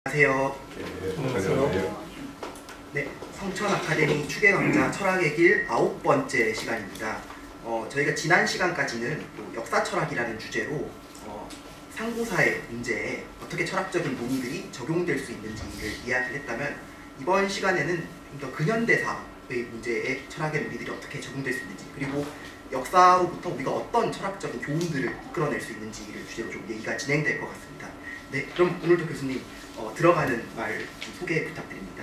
안녕하세요. 안녕하세요. 네, 성천 아카데미 추계 강좌 철학의 길 9번째 시간입니다. 저희가 지난 시간까지는 역사 철학이라는 주제로 상고사의 문제에 어떻게 철학적인 논의들이 적용될 수 있는지를 이야기를 했다면, 이번 시간에는 좀 더 근현대사의 문제에 철학의 논의들이 어떻게 적용될 수 있는지, 그리고 역사로부터 우리가 어떤 철학적인 교훈들을 이끌어낼 수 있는지를 주제로 좀 얘기가 진행될 것 같습니다. 네, 그럼 오늘도 교수님 들어가는 말 소개 부탁드립니다.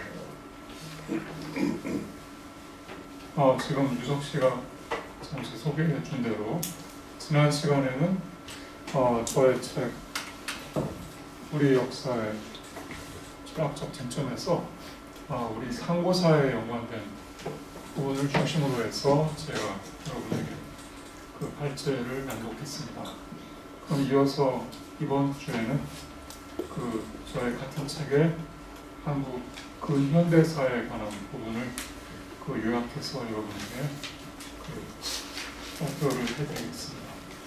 지금 유석 씨가 잠시 소개해 준 대로 지난 시간에는 저의 책 우리 역사의 철학적 쟁점에서 우리 상고사에 연관된 부분을 중심으로 해서 제가 여러분에게 그 발제를 낭독했습니다. 그럼 이어서 이번 주에는 저의 같은 책에 한국 근현대사에 관한 부분을 요약해서 여러분에게 발표를 해드리겠습니다.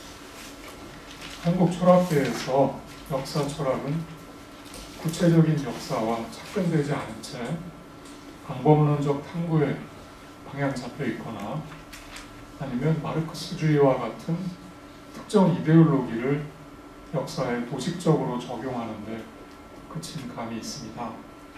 한국 철학계에서 역사 철학은 구체적인 역사와 착근되지 않은 채 방법론적 탐구에 방향 잡혀 있거나 아니면 마르크스주의와 같은 특정 이데올로기를 역사에 도식적으로 적용하는 데 그친 감이 있습니다.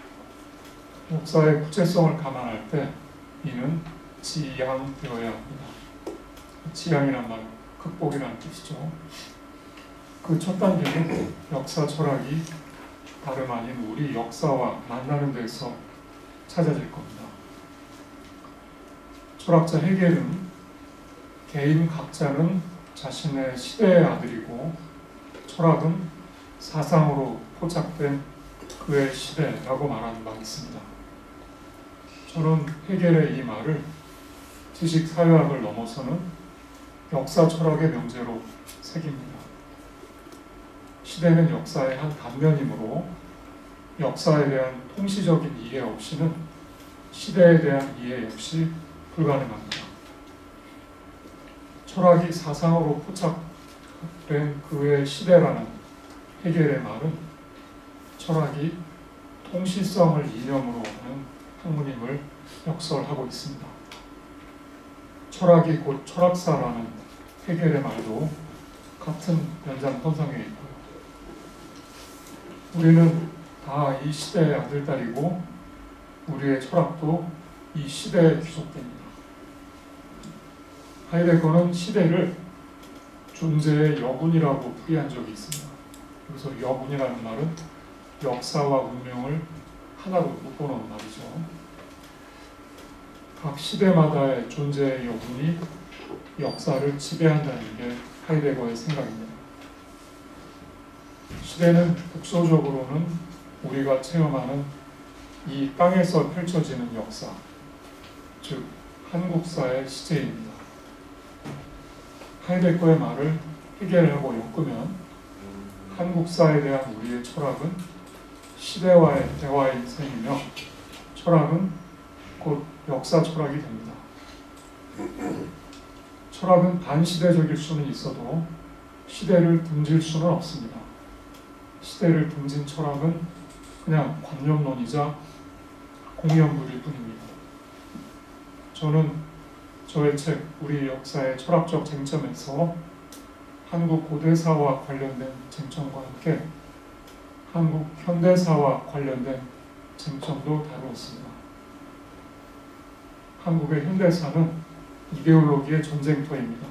역사의 구체성을 감안할 때 이는 지양되어야 합니다. 지양이란 말은 극복이라는 뜻이죠. 그 첫 단계는 역사 철학이 다름 아닌 우리 역사와 만나는 데서 찾아질 겁니다. 철학자 헤겔은 개인 각자는 자신의 시대의 아들이고 철학은 사상으로 포착된 그의 시대라고 말하는 바가 있습니다. 저는 헤겔의 이 말을 지식사회학을 넘어서는 역사 철학의 명제로 새깁니다. 시대는 역사의 한 단면이므로 역사에 대한 통시적인 이해 없이는 시대에 대한 이해 역시 불가능합니다. 철학이 사상으로 포착된 그의 시대라는 헤겔의 말은 철학이 통시성을 이념으로 하는 학문임을 역설하고 있습니다. 철학이 곧 철학사라는 헤겔의 말도 같은 연장선상에 있고요. 우리는 다 이 시대의 아들딸이고 우리의 철학도 이 시대에 귀속됩니다. 하이데거는 시대를 존재의 여분이라고 풀이한 적이 있습니다. 여기서 여분이라는 말은 역사와 운명을 하나로 묶어놓은 말이죠. 각 시대마다의 존재의 여분이 역사를 지배한다는 게 하이데거의 생각입니다. 시대는 국소적으로는 우리가 체험하는 이 땅에서 펼쳐지는 역사, 즉 한국사의 시제입니다. 하이데거의 말을 해결하고 엮으면 한국사에 대한 우리의 철학은 시대와의 대화의 인생이며 철학은 곧 역사 철학이 됩니다. 철학은 반시대적일 수는 있어도 시대를 등질 수는 없습니다. 시대를 등진 철학은 그냥 관념론이자 공연물일 뿐입니다. 저는 저의 책 우리 역사의 철학적 쟁점에서 한국 고대사와 관련된 쟁점과 함께 한국 현대사와 관련된 쟁점도 다루었습니다. 한국의 현대사는 이데올로기의 전쟁터입니다.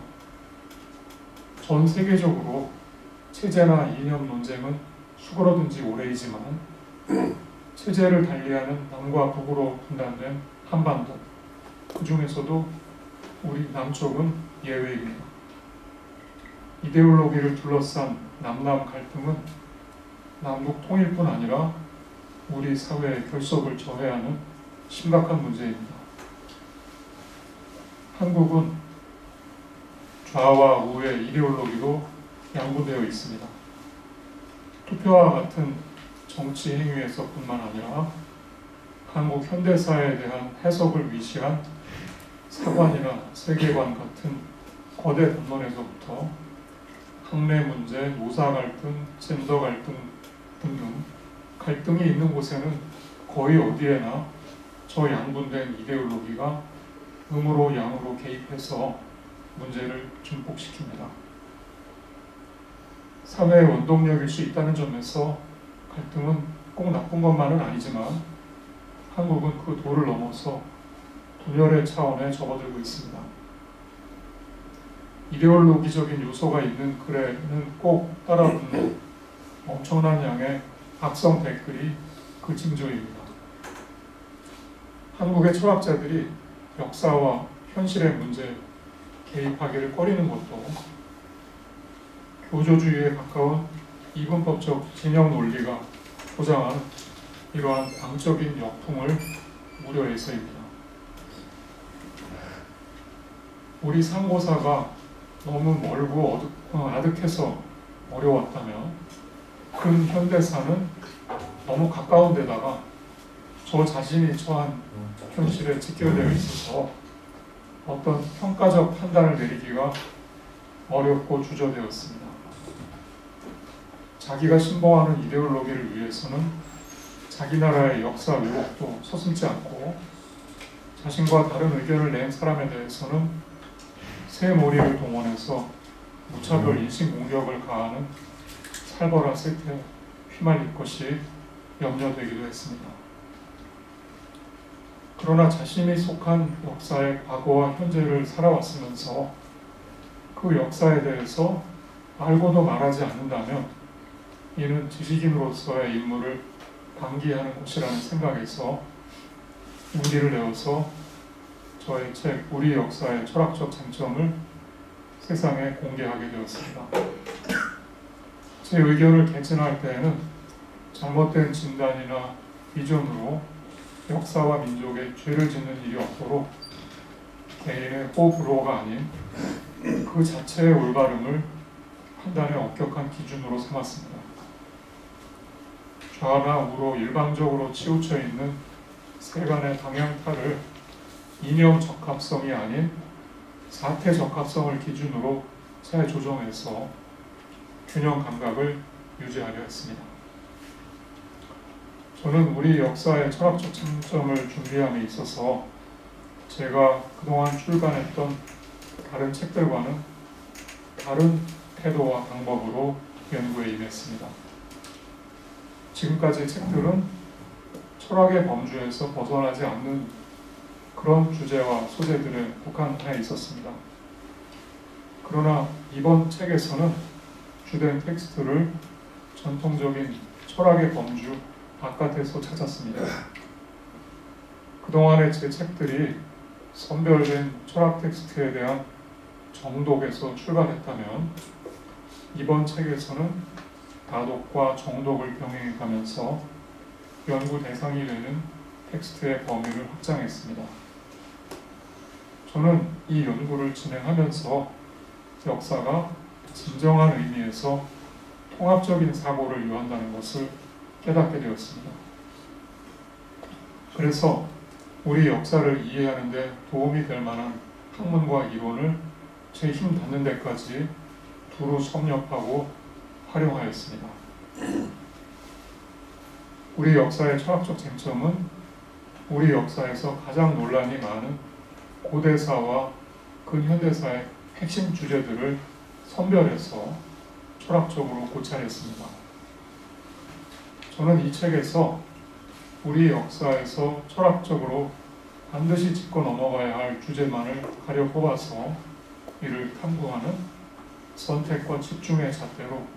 전 세계적으로 체제나 이념 논쟁은 수그러든 지 오래이지만 체제를 달리하는 남과 북으로 분단된 한반도, 그 중에서도 우리 남쪽은 예외입니다. 이데올로기를 둘러싼 남남 갈등은 남북 통일뿐 아니라 우리 사회의 결속을 저해하는 심각한 문제입니다. 한국은 좌와 우의 이데올로기로 양분되어 있습니다. 투표와 같은 정치 행위에서뿐만 아니라 한국 현대사에 대한 해석을 위시한 사관이나 세계관 같은 거대 담론에서부터 학내 문제, 노사 갈등, 젠더 갈등 등등 갈등이 있는 곳에는 거의 어디에나 저 양분된 이데올로기가 음으로 양으로 개입해서 문제를 증폭시킵니다. 사회의 원동력일 수 있다는 점에서 갈등은 꼭 나쁜 것만은 아니지만 한국은 그 도를 넘어서 분열의 차원에 접어들고 있습니다. 이데올로기적인 요소가 있는 글에는 꼭 따라붙는 엄청난 양의 악성 댓글이 그 징조입니다. 한국의 철학자들이 역사와 현실의 문제에 개입하기를 꺼리는 것도 교조주의에 가까운 이분법적 진영 논리가 포장한 이러한 광적인 역풍을 우려해서입니다. 우리 상고사가 너무 멀고 아득해서 어려웠다면 근현대사는 너무 가까운 데다가 저 자신이 처한 현실에 직결되어 있어서 어떤 평가적 판단을 내리기가 어렵고 주저되었습니다. 자기가 신봉하는 이데올로기를 위해서는 자기 나라의 역사 왜곡도 서슴지 않고 자신과 다른 의견을 낸 사람에 대해서는 새 머리를 동원해서 무차별 인신 공격을 가하는 살벌한 세태에 휘말릴 것이 염려되기도 했습니다. 그러나 자신이 속한 역사의 과거와 현재를 살아왔으면서 그 역사에 대해서 알고도 말하지 않는다면 이는 지식인으로서의 임무를 방기하는 것이라는 생각에서 용기를 내어서 저의 책 우리 역사의 철학적 쟁점을 세상에 공개하게 되었습니다. 제 의견을 개진할 때에는 잘못된 진단이나 비전으로 역사와 민족에 죄를 짓는 일이 없도록 개인의 호불호가 아닌 그 자체의 올바름을 판단의 엄격한 기준으로 삼았습니다. 좌나 우로 일방적으로 치우쳐 있는 세간의 방향타를 이념 적합성이 아닌 사태 적합성을 기준으로 재조정해서 균형 감각을 유지하려 했습니다. 저는 우리 역사의 철학적 쟁점을 준비함에 있어서 제가 그동안 출간했던 다른 책들과는 다른 태도와 방법으로 연구에 임했습니다. 지금까지 책들은 철학의 범주에서 벗어나지 않는 그런 주제와 소재들에 국한해 있었습니다. 그러나 이번 책에서는 주된 텍스트를 전통적인 철학의 범주 바깥에서 찾았습니다. 그동안의 제 책들이 선별된 철학 텍스트에 대한 정독에서 출발했다면 이번 책에서는 다독과 정독을 병행해가면서 연구 대상이 되는 텍스트의 범위를 확장했습니다. 저는 이 연구를 진행하면서 역사가 진정한 의미에서 통합적인 사고를 요한다는 것을 깨닫게 되었습니다. 그래서 우리 역사를 이해하는 데 도움이 될 만한 학문과 이론을 제 힘 닿는 데까지 두루 섭렵하고 활용하였습니다. 우리 역사의 철학적 쟁점은 우리 역사에서 가장 논란이 많은 고대사와 근현대사의 핵심 주제들을 선별해서 철학적으로 고찰했습니다. 저는 이 책에서 우리 역사에서 철학적으로 반드시 짚고 넘어가야 할 주제만을 가려 뽑아서 이를 탐구하는 선택과 집중의 잣대로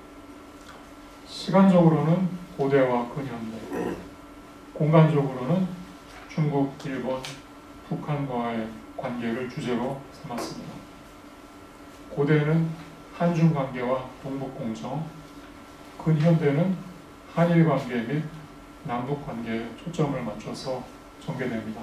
시간적으로는 고대와 근현대, 공간적으로는 중국, 일본, 북한과의 관계를 주제로 삼았습니다. 고대는 한중 관계와 동북 공정, 근현대는 한일 관계 및 남북 관계에 초점을 맞춰서 전개됩니다.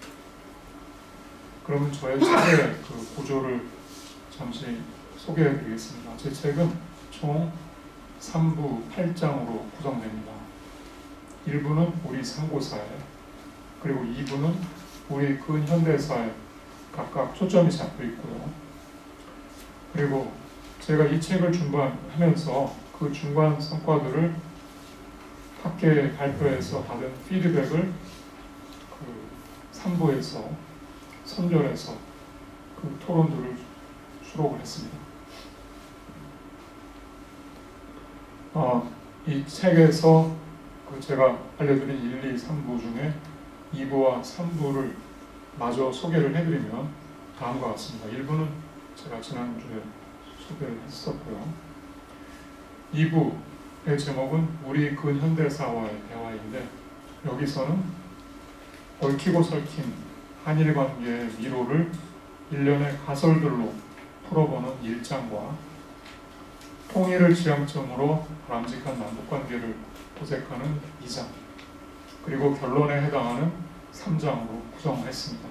그러면 저의 책의 그 구조를 잠시 소개해 드리겠습니다. 제 책은 총 3부 8장으로 구성됩니다. 1부는 우리 상고사에, 그리고 2부는 우리 근현대사에 각각 초점이 잡혀 있고요. 그리고 제가 이 책을 준비하면서 그 중간 성과들을 학계 발표에서 받은 피드백을 그 3부에서 선별해서 그 토론들을 수록을 했습니다. 이 책에서 그 제가 알려드린 1, 2, 3부 중에 2부와 3부를 마저 소개를 해드리면 다음과 같습니다. 1부는 제가 지난주에 소개를 했었고요. 2부의 제목은 우리 근현대사와의 대화인데, 여기서는 얽히고 설킨 한일 관계의 미로를 일련의 가설들로 풀어보는 1장과 통일을 지향점으로 바람직한 남북관계를 도색하는 2장, 그리고 결론에 해당하는 3장으로 구성했습니다.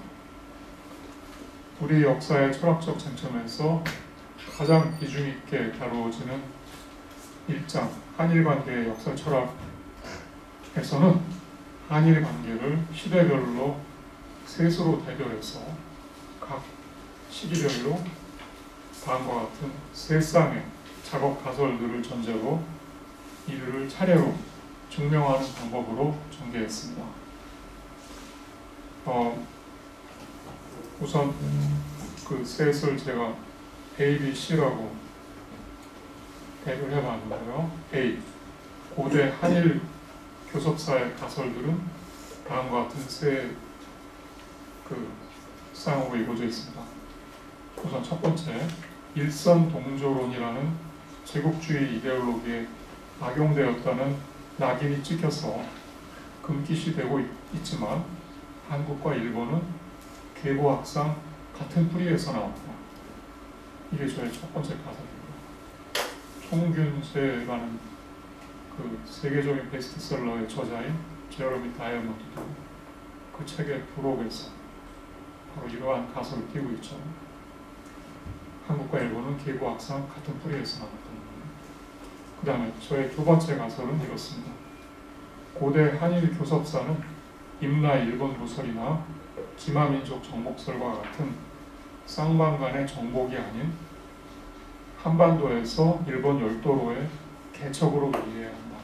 우리 역사의 철학적 쟁점에서 가장 비중 있게 다루어지는 1장, 한일관계의 역사 철학에서는 한일관계를 시대별로 셋으로 대별해서 각 시기별로 다음과 같은 세 쌍의 작업 가설들을 전제로 이들을 차례로 증명하는 방법으로 전개했습니다. 우선 그 셋을 제가 A, B, C라고 대별해 봤는데요. A, 고대 한일 교섭사의 가설들은 다음과 같은 세 쌍으로 이루어져 있습니다. 우선 첫 번째, 일선 동조론이라는 제국주의 이데올로기에 악용되었다는 낙인이 찍혀서 금기시 되고 있지만 한국과 일본은 계보학상 같은 뿌리에서 나왔다. 이게 저의 첫 번째 가설입니다. 총균세라는 그 세계적인 베스트셀러의 저자인 제러미 다이아몬드도 그 책의 부록에서 바로 이러한 가설을 띄고 있죠. 한국과 일본은 계보학상 같은 뿌리에서 나왔던 거예요. 그 다음에 저의 두 번째 가설은 이렇습니다. 고대 한일 교섭사는 임나 일본 부설이나 기마민족 정복설과 같은 쌍방간의 정복이 아닌 한반도에서 일본 열도로의 개척으로 이해해야 한다.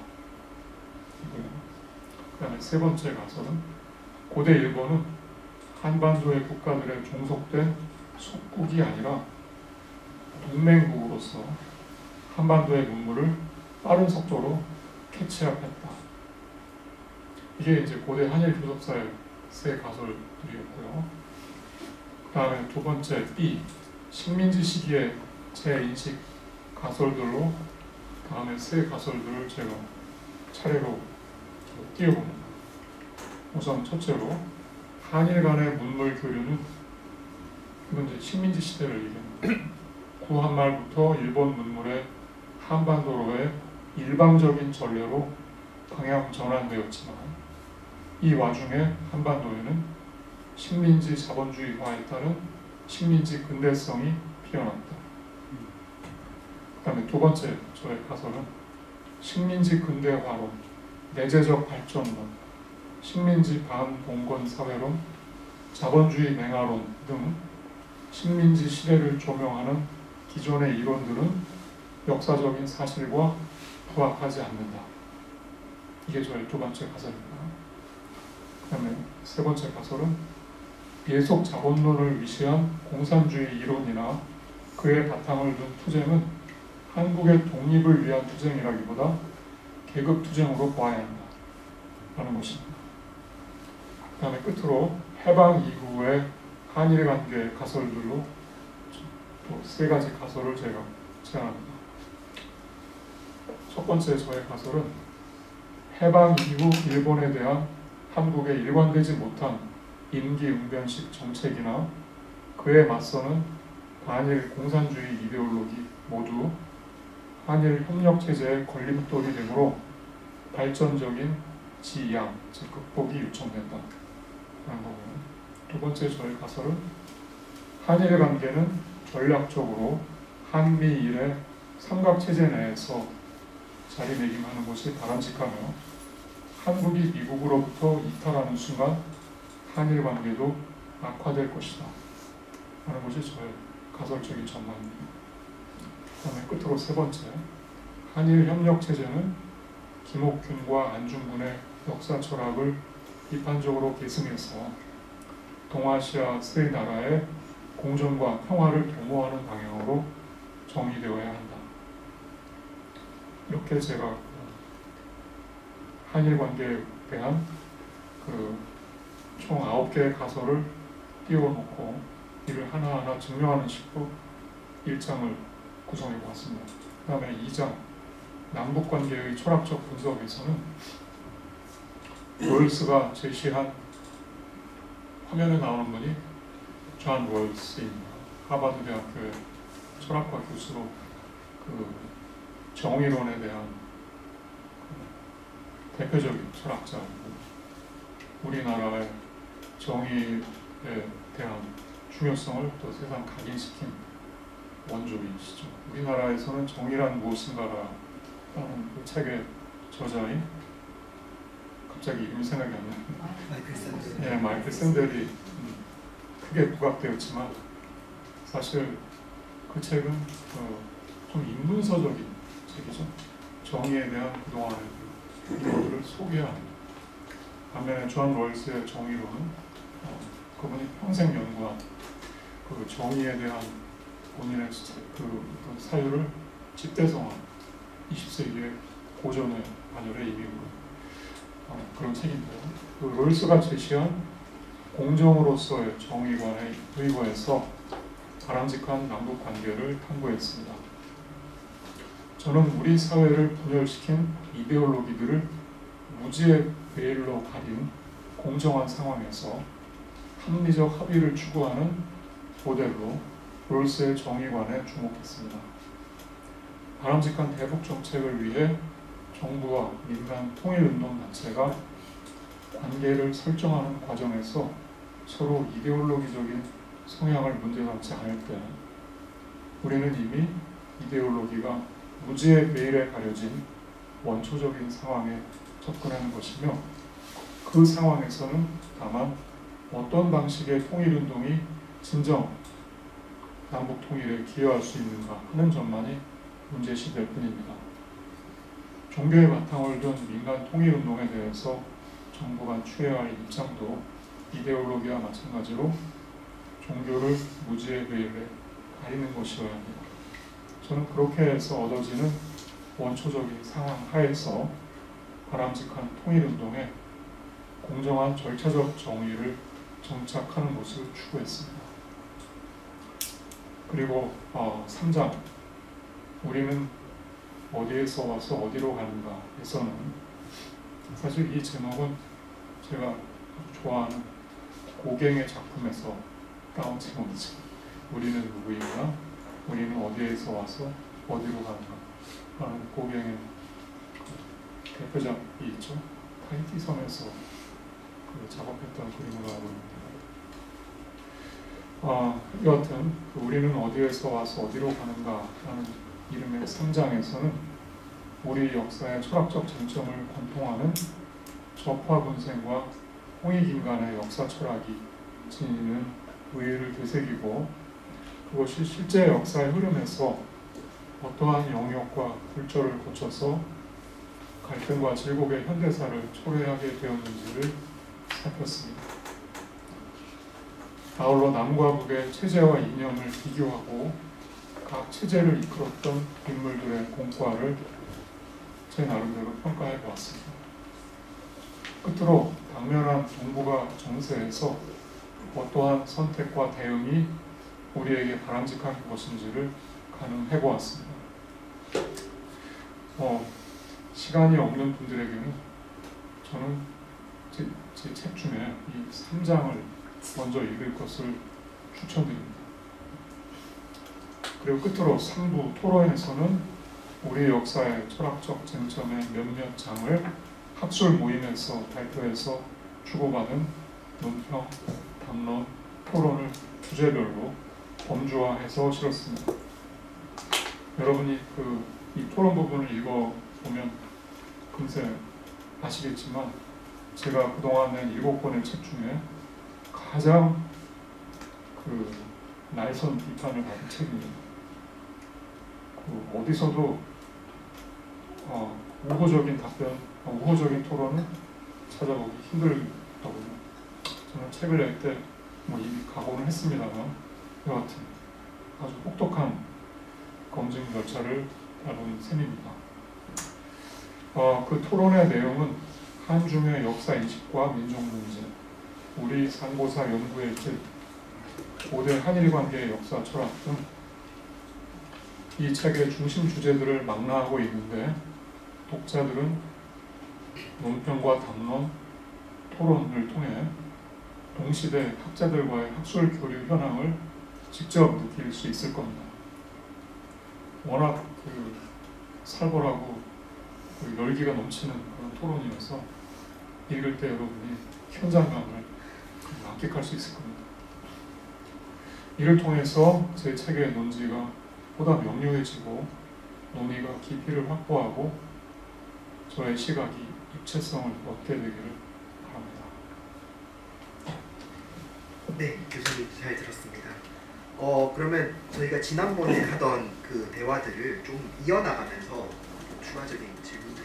그 다음에 세 번째 가설은 고대 일본은 한반도의 국가들에 종속된 속국이 아니라 동맹국으로서 한반도의 문물을 빠른 속도로 캐치업했다. 이게 이제 고대 한일 교섭사의 세 가설들이었고요. 그 다음에 두 번째 B, 식민지 시기의 재인식 가설들로 다음에 세 가설들을 제가 차례로 띄워봅니다. 우선 첫째로 한일 간의 문물 교류는, 이건 이제 식민지 시대를 얘기합니다. 구한말부터 일본 문물의 한반도로의 일방적인 전례로 방향 전환되었지만 이 와중에 한반도에는 식민지 자본주의화에 따른 식민지 근대성이 피어났다. 그 다음에 두 번째 저의 가설은 식민지 근대화론, 내재적 발전론, 식민지 반봉건 사회론, 자본주의 맹아론 등 식민지 시대를 조명하는 기존의 이론들은 역사적인 사실과 부합하지 않는다. 이게 저의 두 번째 가설입니다. 그 다음에 세 번째 가설은 예속 자본론을 위시한 공산주의 이론이나 그의 바탕을 둔 투쟁은 한국의 독립을 위한 투쟁이라기보다 계급투쟁으로 보아야 한다 라는 것입니다. 그 다음에 끝으로 해방 이후의 한일 관계 가설들로 또 세 가지 가설을 제가 제안합니다. 첫 번째 저의 가설은 해방 이후 일본에 대한 한국의 일관되지 못한 임기응변식 정책이나 그에 맞서는 반일 공산주의 이데올로기 모두 한일 협력체제의 걸림돌이 되므로 발전적인 지양, 즉 극복이 요청된다는 거고요. 두 번째 저의 가설은 한일 관계는 전략적으로 한미일의 삼각체제 내에서 자리매김하는 것이 바람직하며 한국이 미국으로부터 이탈하는 순간 한일 관계도 악화될 것이다 하는 것이 저의 가설적인 전망입니다. 그 다음에 끝으로 세 번째, 한일 협력체제는 김옥균과 안중근의 역사 철학을 비판적으로 계승해서 동아시아 세 나라의 공존과 평화를 도모하는 방향으로 정의되어야 한다. 이렇게 제가 한일 관계에 대한 총 9개의 가설을 띄워놓고 이를 하나하나 증명하는 식으로 1장을 구성해 보았습니다. 그 다음에 2장 남북관계의 철학적 분석에서는 롤스가 제시한, 화면에 나오는 분이 존 롤스입니다. 하버드 대학교의 철학과 교수로 정의론에 대한 대표적인 철학자이고 우리나라의 정의에 대한 중요성을 또 세상 각인시킨 원조이시죠. 우리나라에서는 정의란 무엇인가라는 그 책의 저자인, 갑자기 이름이 생각이 안 나요. 마이클 샌델이 크게 부각되었지만 사실 그 책은 좀 인문서적인 책이죠. 정의에 대한 그동안의 이론들을 소개하는. 반면에 존 롤스의 정의론은 그분이 평생 연구한 그 정의에 대한 본인의 그 사유를 집대성한 20세기의 고전의 반열에 이미 그런 책인데요. 그 롤스가 제시한 공정으로서의 정의관에 의거해서 바람직한 남북 관계를 탐구했습니다. 저는 우리 사회를 분열시킨 이데올로기들을 무지의 베일로 가린 공정한 상황에서 합리적 합의를 추구하는 모델로 롤스의 정의관에 주목했습니다. 바람직한 대북 정책을 위해 정부와 민간 통일운동 단체가 관계를 설정하는 과정에서 서로 이데올로기적인 성향을 문제삼지 않을 때 우리는 이미 이데올로기가 무지의 베일에 가려진 원초적인 상황에 접근하는 것이며 그 상황에서는 다만 어떤 방식의 통일운동이 진정 남북 통일에 기여할 수 있는가 하는 점만이 문제시될 뿐입니다. 종교의 바탕을 둔 민간 통일운동에 대해서 정부가 취해야 할 입장도 이데올로기와 마찬가지로 종교를 무지의 베일에 가리는 것이어야 합니다. 저는 그렇게 해서 얻어지는 원초적인 상황 하에서 바람직한 통일운동에 공정한 절차적 정의를 정착하는 것을 추구했습니다. 그리고 3장 우리는 어디에서 와서 어디로 가는가에서는 사실 이 제목은 제가 좋아하는 고갱의 작품에서 따온 제목이죠. 우리는 누구인가? 우리는 어디에서 와서 어디로 가는가? 라는 고갱의 대표작이 있죠. 타히티 섬에서 작업했던 그림으로 알고 있는데 여하튼 우리는 어디에서 와서 어디로 가는가라는 이름의 3장에서는 우리 역사의 철학적 쟁점을 관통하는 적화분생과 홍익인간의 역사 철학이 지니는 의의를 되새기고 그것이 실제 역사의 흐름에서 어떠한 영역과 굴절을 거쳐서 갈등과 질곡의 현대사를 초래하게 되었는지를 살폈습니다. 아울러 남과 북의 체제와 이념을 비교하고 각 체제를 이끌었던 인물들의 공과를 제 나름대로 평가해 보았습니다. 끝으로 당면한 동북아 정세에서 어떠한 선택과 대응이 우리에게 바람직한 것인지를 가늠해 보았습니다. 시간이 없는 분들에게는 저는 제 책 중에 이 3장을 먼저 읽을 것을 추천드립니다. 그리고 끝으로 3부 토론에서는 우리 역사의 철학적 쟁점의 몇몇 장을 학술 모임에서 발표해서 주고받은 논평, 담론, 토론을 주제별로 범주화해서 실었습니다. 여러분이 이 토론 부분을 읽어보면 금세 아시겠지만 제가 그동안 낸 7권의 책 중에 가장 날선 비판을 받은 책입니다. 어디서도 우호적인 답변, 우호적인 토론은 찾아보기 힘들더군요. 저는 책을 낼 때 뭐 이미 각오는 했습니다만 여하튼 아주 혹독한 검증 절차를 따른 셈입니다. 그 토론의 내용은 한중의 역사 인식과 민족 문제, 우리 상고사 연구의 길, 고대 한일 관계의 역사 철학 등 이 책의 중심 주제들을 망라하고 있는데 독자들은 논평과 담론, 토론을 통해 동시대 학자들과의 학술 교류 현황을 직접 느낄 수 있을 겁니다. 워낙 살벌하고 열기가 넘치는 그런 토론이어서 읽을 때 여러분이 현장감을 만끽할 수 있을 겁니다. 이를 통해서 제 책의 논지가 보다 명료해지고 논의가 깊이를 확보하고 저의 시각이 입체성을 얻게 되기를 바랍니다. 네, 교수님 잘 들었습니다. 그러면 저희가 지난번에 하던 그 대화들을 좀 이어나가면서 추가적인 질문들을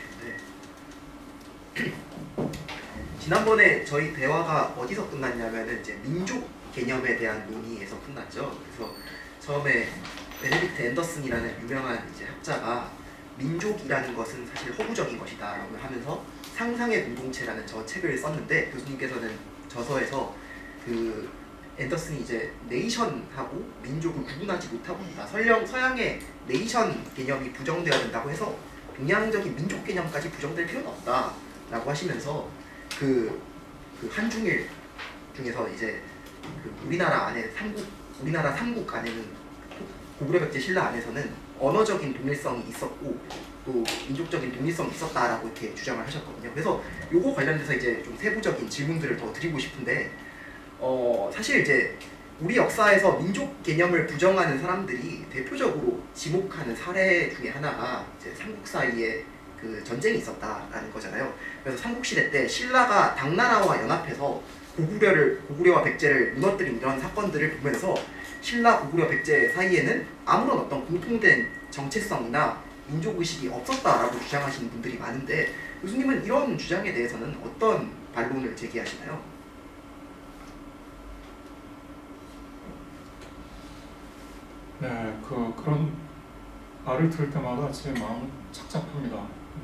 드리고 싶은데 지난번에 저희 대화가 어디서 끝났냐면은 이제 민족 개념에 대한 논의에서 끝났죠. 그래서 처음에 베네딕트 앤더슨이라는 유명한 이제 학자가 민족이라는 것은 사실 허구적인 것이다라고 하면서 상상의 공동체라는 저 책을 썼는데 교수님께서는 저서에서 그 앤더슨이 이제 네이션하고 민족을 구분하지 못하고 있다. 서양의 네이션 개념이 부정되어야 된다고 해서 동양적인 민족 개념까지 부정될 필요는 없다라고 하시면서 그 한중일 중에서 이제 우리나라 안에 우리나라 삼국 안에는 고구려 백제 신라 안에서는 언어적인 동일성이 있었고 또 민족적인 동일성이 있었다라고 이렇게 주장을 하셨거든요. 그래서 요거 관련돼서 이제 좀 세부적인 질문들을 더 드리고 싶은데 사실 이제 우리 역사에서 민족 개념을 부정하는 사람들이 대표적으로 지목하는 사례 중에 하나가 이제 삼국 사이에 그 전쟁이 있었다라는 거잖아요. 그래서 삼국시대 때 신라가 당나라와 연합해서 고구려와 백제를 무너뜨린 이런 사건들을 보면서 신라, 고구려, 백제 사이에는 아무런 어떤 공통된 정체성이나 민족의식이 없었다라고 주장하시는 분들이 많은데 교수님은 이런 주장에 대해서는 어떤 반론을 제기하시나요? 네, 그런 말을 들을 때마다 제 마음은 착잡합니다.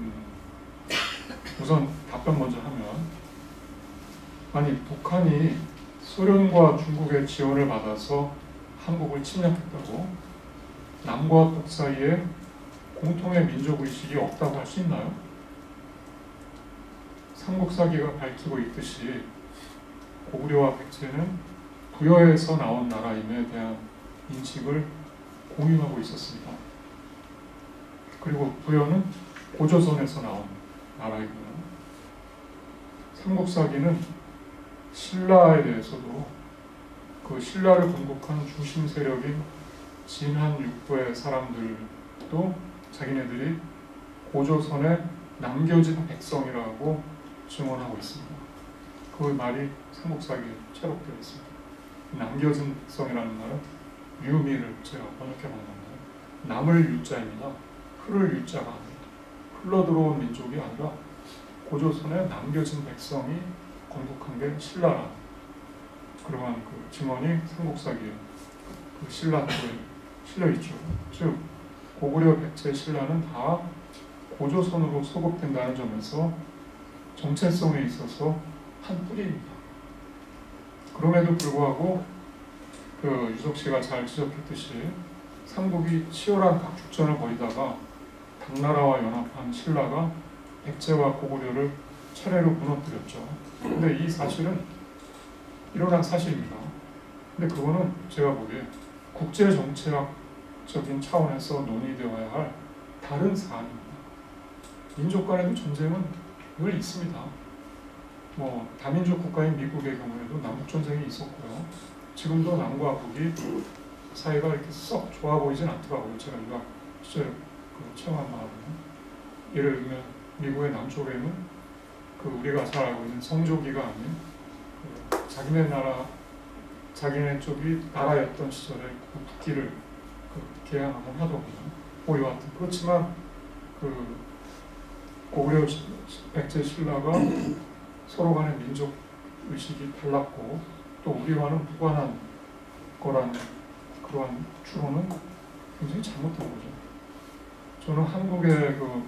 우선 답변 먼저 하면 아니 북한이 소련과 중국의 지원을 받아서 한국을 침략했다고 남과 북 사이에 공통의 민족의식이 없다고 할 수 있나요? 삼국사기가 밝히고 있듯이 고구려와 백제는 부여에서 나온 나라임에 대한 인식을 공유하고 있었습니다. 그리고 부여는 고조선에서 나온 나라이고요. 삼국사기는 신라에 대해서도 그 신라를 건국한 중심 세력인 진한 육부의 사람들도 자기네들이 고조선에 남겨진 백성이라고 증언하고 있습니다. 그 말이 삼국사기에 채록되어 있습니다. 남겨진 백성이라는 말은 유미를 제가 번역해 본 건데요. 남을 유자입니다. 흐를 유자가 아닙니다. 흘러들어온 민족이 아니라 고조선에 남겨진 백성이 건국한 게 신라라. 그러한 그 증언이 삼국사기에 그 신라토에 실려 있죠. 즉 고구려, 백제, 신라는 다 고조선으로 소급된다는 점에서 정체성에 있어서 한 뿌리입니다. 그럼에도 불구하고 그 유석 씨가 잘 지적했듯이 삼국이 치열한 각축전을 벌이다가 당나라와 연합한 신라가 백제와 고구려를 차례로 무너뜨렸죠. 근데 이 사실은 일어난 사실입니다. 근데 그거는 제가 보기에 국제정치학적인 차원에서 논의되어야 할 다른 사안입니다. 민족 간에도 전쟁은 늘 있습니다. 뭐 다민족 국가인 미국의 경우에도 남북전쟁이 있었고요. 지금도 남과 북이 사이가 이렇게 썩 좋아 보이진 않더라고요. 제가 유학 시절 체험한 바로는. 예를 들면 미국의 남쪽에는 그 우리가 잘 알고 있는 성조기가 아닌 그 자기네 나라, 자기네 쪽이 나라였던 시절에 그 국기를 개항하곤 하더군요. 뭐 여하튼 그렇지만 그 고구려 백제 신라가 서로 간의 민족 의식이 달랐고 또 우리와는 무관한 거란 그러한 추론은 굉장히 잘못된 거죠. 저는 한국의 그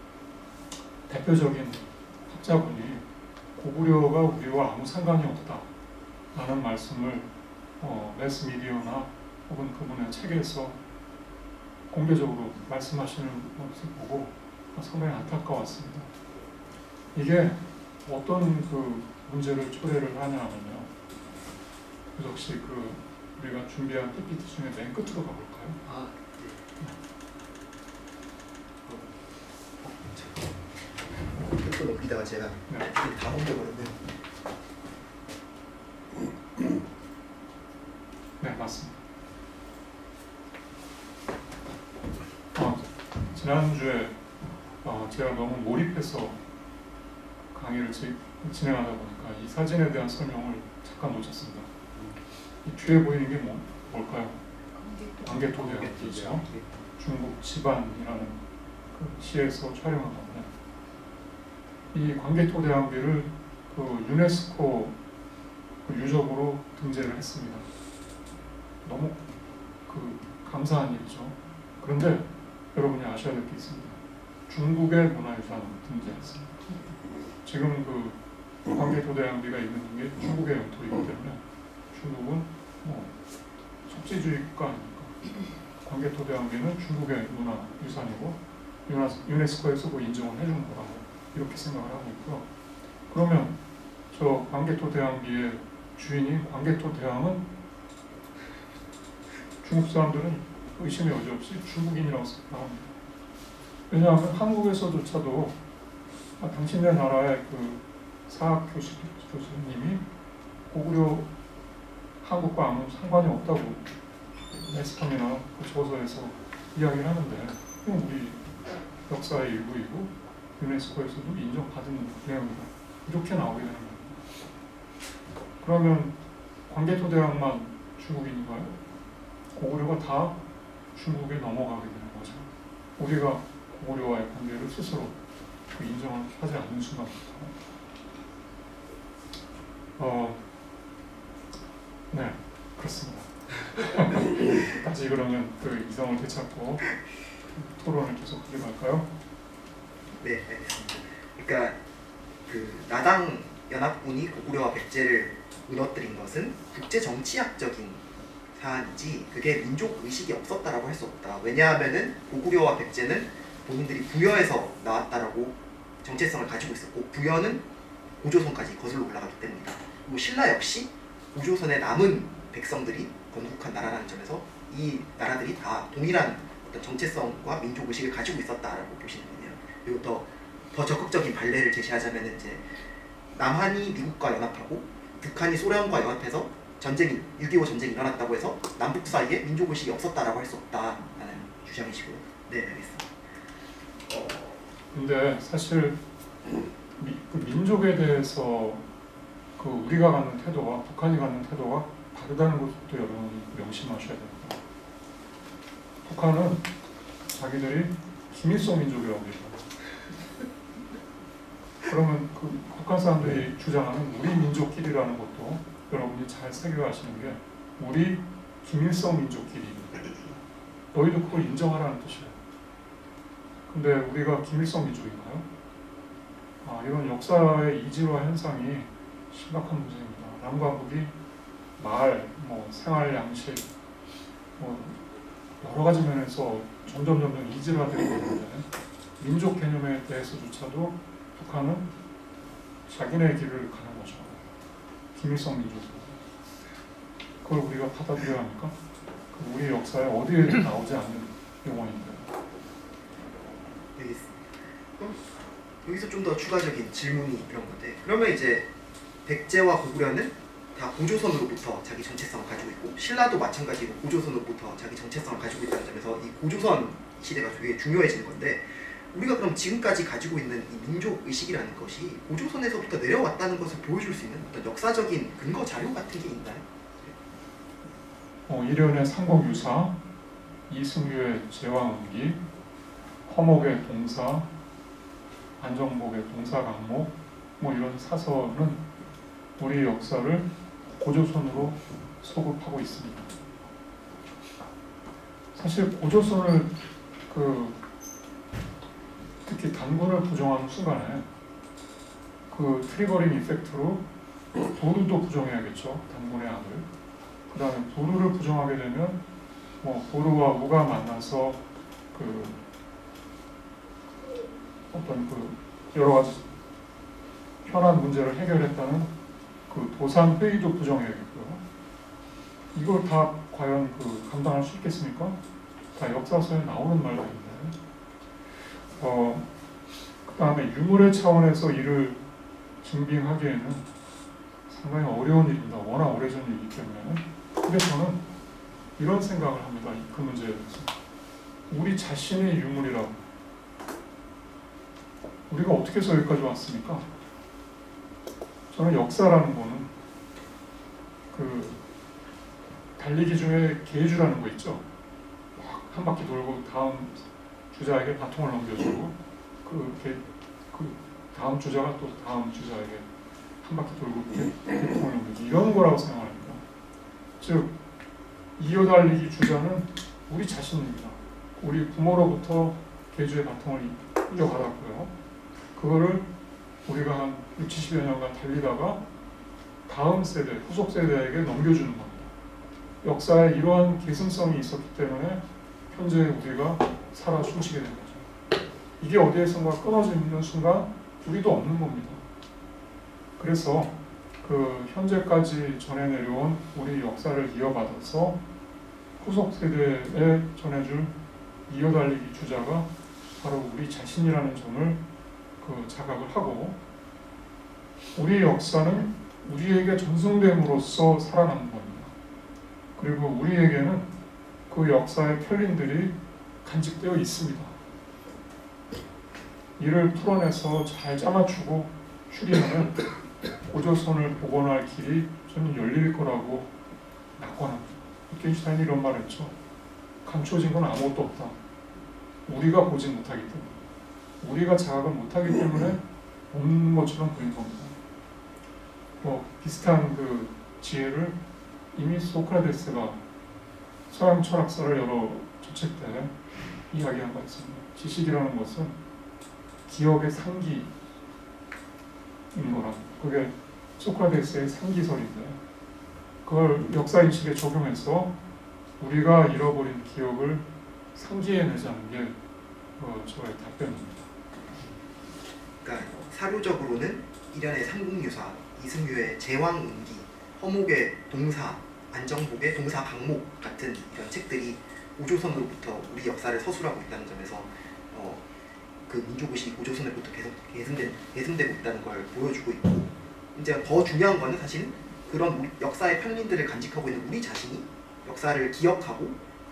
대표적인 학자분이 고구려가 우리와 아무 상관이 없다라는 말씀을 매스미디어나 혹은 그분의 책에서 공개적으로 말씀하시는 것을 보고 상당히 안타까웠습니다. 이게 어떤 그 문제를 초래를 하냐면요. 혹시 그 우리가 준비한 PPT 중에 맨 끝으로 가볼까요? 아, 네. 끝도 넘기다가 제가 다 넘겨버렸네요. 네, 맞습니다. 지난주에 제가 너무 몰입해서 강의를 진행하다 보니까 이 사진에 대한 설명을 잠깐 놓쳤습니다. 이 뒤에 보이는 게 뭘까요? 광개토대왕비죠. 중국 지반이라는 그 시에서 촬영한 건데 이 광개토대왕비를 그 유네스코 그 유적으로 등재를 했습니다. 너무 그 감사한 일이죠. 그런데 여러분이 아셔야 될 게 있습니다. 중국의 문화유산으로 등재했습니다. 지금 그 광개토대왕비가 있는 게 중국의 영토이기 때문에 중국은 속지주의 국가 아닙니까? 광개토대왕비는 중국의 문화유산이고 유네스코에서 그 인정을 해주는 거라고 이렇게 생각을 하고 있고요. 그러면 저 광개토대왕비의 주인인 광개토대왕은 중국 사람들은 의심이 여지없이 중국인이라고 생각합니다. 왜냐하면 한국에서조차도 당신네 나라의 그 사학 교수님이 고구려 한국과 아무 상관이 없다고 매스컴이나 그 조서에서 이야기를 하는데 우리 역사의 일부이고 유네스코에서도 인정받은 내용이다. 이렇게 나오게 되는 겁니다. 그러면 광개토대왕만 중국인인가요? 고구려가 다 중국에 넘어가게 되는 거죠. 우리가 고구려와의 관계를 스스로 인정을 하지 않는 순간부터. 네, 그렇습니다. 다시 그러면 그 이성을 되찾고 토론을 계속 이어갈까요? 네, 알겠습니다. 그러니까 그 나당 연합군이 고구려와 백제를 무너뜨린 것은 국제 정치학적인 사안이지 그게 민족 의식이 없었다라고 할 수 없다. 왜냐하면은 고구려와 백제는 본인들이 부여에서 나왔다라고 정체성을 가지고 있었고 부여는 고조선까지 거슬러 올라가기 때문이다. 그리고 신라 역시 고조선에 남은 백성들이 건국한 나라라는 점에서 이 나라들이 다 동일한 어떤 정체성과 민족 의식을 가지고 있었다라고 보시는 거네요. 그리고 더 적극적인 반례를 제시하자면 이제 남한이 미국과 연합하고 북한이 소련과 연합해서 6.25 전쟁이 일어났다고 해서 남북 사이에 민족 의식이 없었다라고 할 수 없다라는 주장이시고요. 네, 알겠습니다. 근데 사실 그 민족에 대해서 그 우리가 갖는 태도와 북한이 갖는 태도가 다르다는 것도 여러분이 명심하셔야 됩니다. 북한은 자기들이 김일성 민족이라고 얘기해요. 그러면 그 북한 사람들이 주장하는 우리 민족끼리라는 것도 여러분이 잘 새겨가시는 게 우리 김일성 민족끼리 너희도 그걸 인정하라는 뜻이에요. 근데 우리가 김일성 민족인가요? 이런 역사의 이질화 현상이 심각한 문제입니다. 남과 북이 말, 생활 양식, 여러 가지 면에서 점점 이질화되고 있는데 민족 개념에 대해서조차도 북한은 자기네 길을 가는 거죠. 김일성 민족. 그걸 우리가 받아들여야 합니까? 우리 역사에 어디에도 나오지 않는 용어인데. 알겠습니다. 그럼 여기서 좀 더 추가적인 질문이 이런 건데 그러면 이제 백제와 고구려는 다 고조선으로부터 자기 정체성을 가지고 있고 신라도 마찬가지로 고조선으로부터 자기 정체성을 가지고 있다는 점에서 이 고조선 시대가 되게 중요해지는 건데 우리가 그럼 지금까지 가지고 있는 이 민족 의식이라는 것이 고조선에서부터 내려왔다는 것을 보여줄 수 있는 어떤 역사적인 근거 자료 같은 게 있나요? 일련의 삼국유사, 이승유의 제왕기, 허목의 동사, 안정복의 동사 강목 뭐 이런 사서는 우리 역사를 고조선으로 소급하고 있습니다. 사실 고조선을 특히 단군을 부정하는 순간에 그 트리거링 이펙트로 도루도 부정해야겠죠. 단군의 아들. 그 다음에 도루를 부정하게 되면 뭐 도루와 우가 만나서 어떤 여러 가지 현안 문제를 해결했다는 그 도산 회의도 부정해야겠고요. 이걸 다 과연 감당할 수 있겠습니까? 다 역사서에 나오는 말들인데. 그 다음에 유물의 차원에서 이를 증빙하기에는 상당히 어려운 일입니다. 워낙 오래전 일이기 때문에. 근데 저는 이런 생각을 합니다. 그 문제에 대해서. 우리 자신의 유물이라고. 우리가 어떻게 해서 여기까지 왔습니까? 저는 역사라는 거는 달리기 중에 계주라는 거 있죠. 막 한 바퀴 돌고 다음 주자에게 바통을 넘겨주고 다음 주자가 또 다음 주자에게 한 바퀴 돌고 바통을 넘겨주고 이런 거라고 생각합니다. 즉 이어달리기 주자는 우리 자신입니다. 우리 부모로부터 계주의 바통을 이어받았고요. 그거를 우리가 한 60, 70여 년간 달리다가 다음 세대, 후속 세대에게 넘겨주는 겁니다. 역사에 이러한 계승성이 있었기 때문에 현재 우리가 살아 숨쉬게 된 거죠. 이게 어디에선가 끊어지는 순간 우리도 없는 겁니다. 그래서 현재까지 전해 내려온 우리 역사를 이어받아서 후속 세대에 전해줄 이어달리기 주자가 바로 우리 자신이라는 점을 자각을 하고 우리의 역사는 우리에게 전승됨으로써 살아남는 겁니다. 그리고 우리에게는 그 역사의 편린들이 간직되어 있습니다. 이를 풀어내서 잘 짜맞추고 추리하면 고조선을 복원할 길이 저는 열릴 거라고 낙관합니다. 위트겐슈타인이 이런 말을 했죠. 감춰진 건 아무것도 없다. 우리가 보지 못하기 때문에. 우리가 자각을 못하기 때문에 없는 것처럼 보이는 겁니다. 비슷한 지혜를 이미 소크라테스가 서양 철학사를 여러 저책 때 이야기한 바 있습니다. 지식이라는 것은 기억의 상기인 거라. 그게 소크라테스의 상기설인데 그걸 역사인식에 적용해서 우리가 잃어버린 기억을 상기해내자는 게 저의 답변입니다. 그러니까 사료적으로는 일련의 삼국유사, 이승유의 제왕운기, 허목의 동사, 안정복의 동사 강목 같은 이런 책들이 오조선으로부터 우리 역사를 서술하고 있다는 점에서 그 민족의식이 오조선으로부터 계속 계승되고 있다는 걸 보여주고 있고, 이제 더 중요한 거는 사실 그런 역사의 편린들을 간직하고 있는 우리 자신이 역사를 기억하고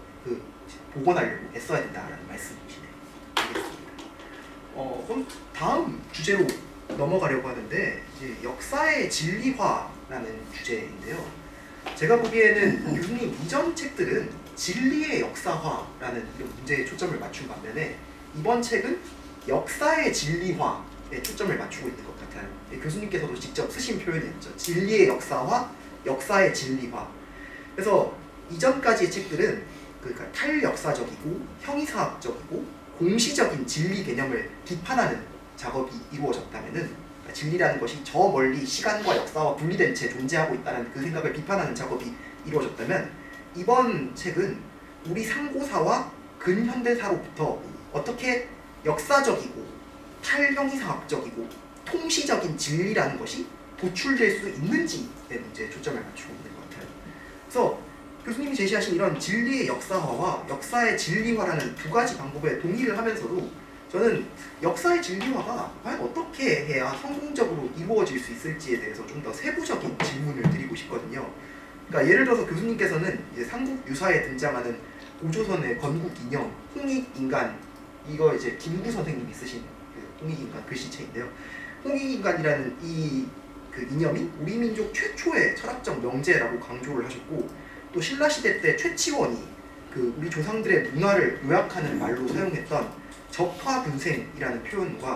복원하려고 애써야 된다라는 말씀이시네요. 알겠습니다. 그럼 다음 주제로 넘어가려고 하는데 이제 역사의 진리화라는 주제인데요. 제가 보기에는 교수님 이전 책들은 진리의 역사화라는 이런 문제에 초점을 맞춘 반면에 이번 책은 역사의 진리화에 초점을 맞추고 있는 것 같아요. 교수님께서도 직접 쓰신 표현이었죠. 진리의 역사화, 역사의 진리화. 그래서 이전까지의 책들은 그러니까 탈역사적이고 형이사학적이고 공시적인 진리 개념을 비판하는 작업이 이루어졌다면은, 그러니까 진리라는 것이 저 멀리 시간과 역사와 분리된 채 존재하고 있다는 그 생각을 비판하는 작업이 이루어졌다면, 이번 책은 우리 상고사와 근현대사로부터 어떻게 역사적이고 탈형이사학적이고 통시적인 진리라는 것이 도출될 수 있는지에 문제에 초점을 맞추고 있는 것 같아요. 그래서 교수님이 제시하신 이런 진리의 역사화와 역사의 진리화라는 두 가지 방법에 동의를 하면서도 저는 역사의 진리화가 과연 어떻게 해야 성공적으로 이루어질 수 있을지에 대해서 좀 더 세부적인 질문을 드리고 싶거든요. 그러니까 예를 들어서 교수님께서는 이제 삼국유사에 등장하는 오조선의 건국이념, 홍익인간, 이거 이제 김구 선생님이 쓰신 그 홍익인간 글씨체인데요. 홍익인간이라는 이 그 이념이 우리 민족 최초의 철학적 명제라고 강조를 하셨고, 또 신라시대 때 최치원이 그 우리 조상들의 문화를 요약하는 말로 사용했던 적화분생이라는 표현과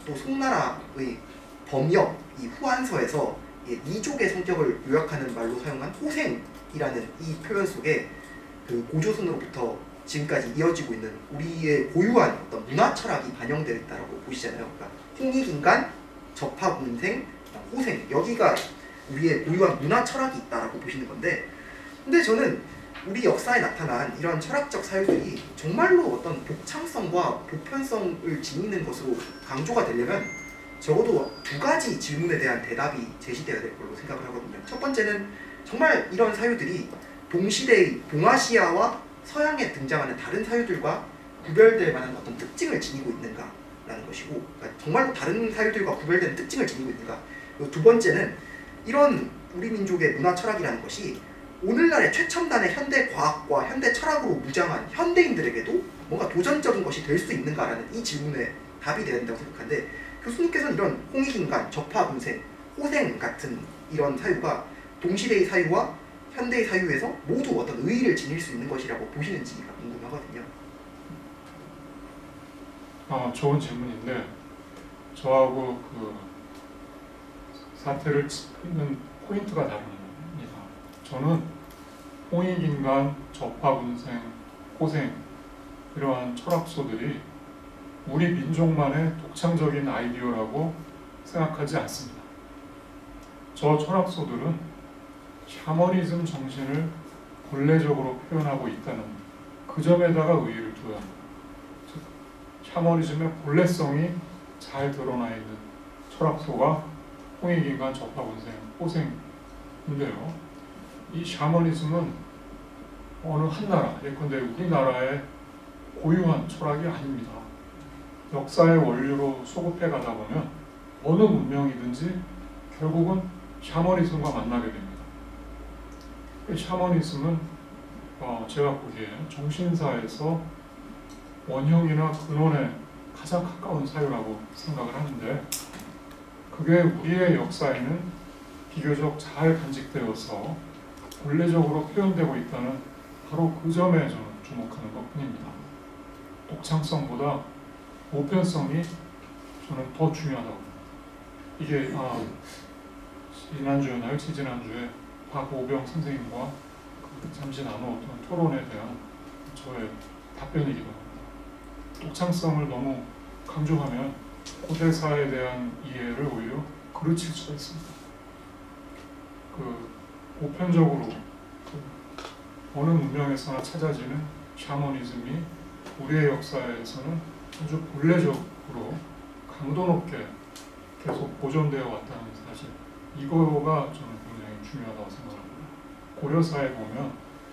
또 송나라의 범역 이 후한서에서 이족의 성격을 요약하는 말로 사용한 호생이라는 이 표현 속에 그 고조선으로부터 지금까지 이어지고 있는 우리의 고유한 어떤 문화 철학이 반영되어 있다고 보시잖아요. 그러니까 홍익인간, 접합문생, 호생 여기가 우리의 고유한 문화 철학이 있다라고 보시는 건데, 근데 저는 우리 역사에 나타난 이런 철학적 사유들이 정말로 어떤 복창성과 보편성을 지니는 것으로 강조가 되려면 적어도 두 가지 질문에 대한 대답이 제시되어야 될 걸로 생각을 하거든요. 첫 번째는 정말 이런 사유들이 동시대의 동아시아와 서양에 등장하는 다른 사유들과 구별될 만한 어떤 특징을 지니고 있는가라는 것이고, 그러니까 정말로 다른 사유들과 구별되는 특징을 지니고 있는가. 그리고 두 번째는 이런 우리 민족의 문화 철학이라는 것이 오늘날의 최첨단의 현대 과학과 현대 철학으로 무장한 현대인들에게도 뭔가 도전적인 것이 될 수 있는가라는 이 질문에 답이 되어야 된다고 생각하는데, 교수님께서는 이런 홍익인간, 접합문생, 호생 같은 이런 사유가 동시대의 사유와 현대의 사유에서 모두 어떤 의의를 지닐 수 있는 것이라고 보시는지가 궁금하거든요. 좋은 질문인데 저하고 그 사태를 짚는 포인트가 다릅니다. 저는 홍익인간, 접합문생, 호생 이러한 철학소들이 우리 민족만의 독창적인 아이디어라고 생각하지 않습니다. 저 철학소들은 샤머니즘 정신을 본래적으로 표현하고 있다는 그 점에다가 의의를 두어야 합니다. 즉, 샤머니즘의 본래성이 잘 드러나 있는 철학소가 홍익인간, 접합문생, 호생인데요. 이 샤머니즘은 어느 한 나라, 예컨대 우리나라의 고유한 철학이 아닙니다. 역사의 원리로 소급해 가다 보면 어느 문명이든지 결국은 샤머니즘과 만나게 됩니다. 샤머니즘은 제가 보기에 정신사에서 원형이나 근원에 가장 가까운 사유라고 생각을 하는데, 그게 우리의 역사에는 비교적 잘 간직되어서 본래적으로 표현되고 있다는 바로 그 점에 저는 주목하는 것뿐입니다. 독창성보다 보편성이 저는 더 중요하다고. 이게 지난주였나요? 지지난주에 박오병 선생님과 잠시 나누었던 토론에 대한 저의 답변이기도 합니다. 독창성을 너무 강조하면 고대사에 대한 이해를 오히려 그르칠 수가 있습니다. 보편적으로 어느 문명에서나 찾아지는 샤머니즘이 우리의 역사에서는 아주 본래적으로 강도 높게 계속 보존되어 왔다는 사실, 이거가 저는 굉장히 중요하다고 생각합니다. 고려사에 보면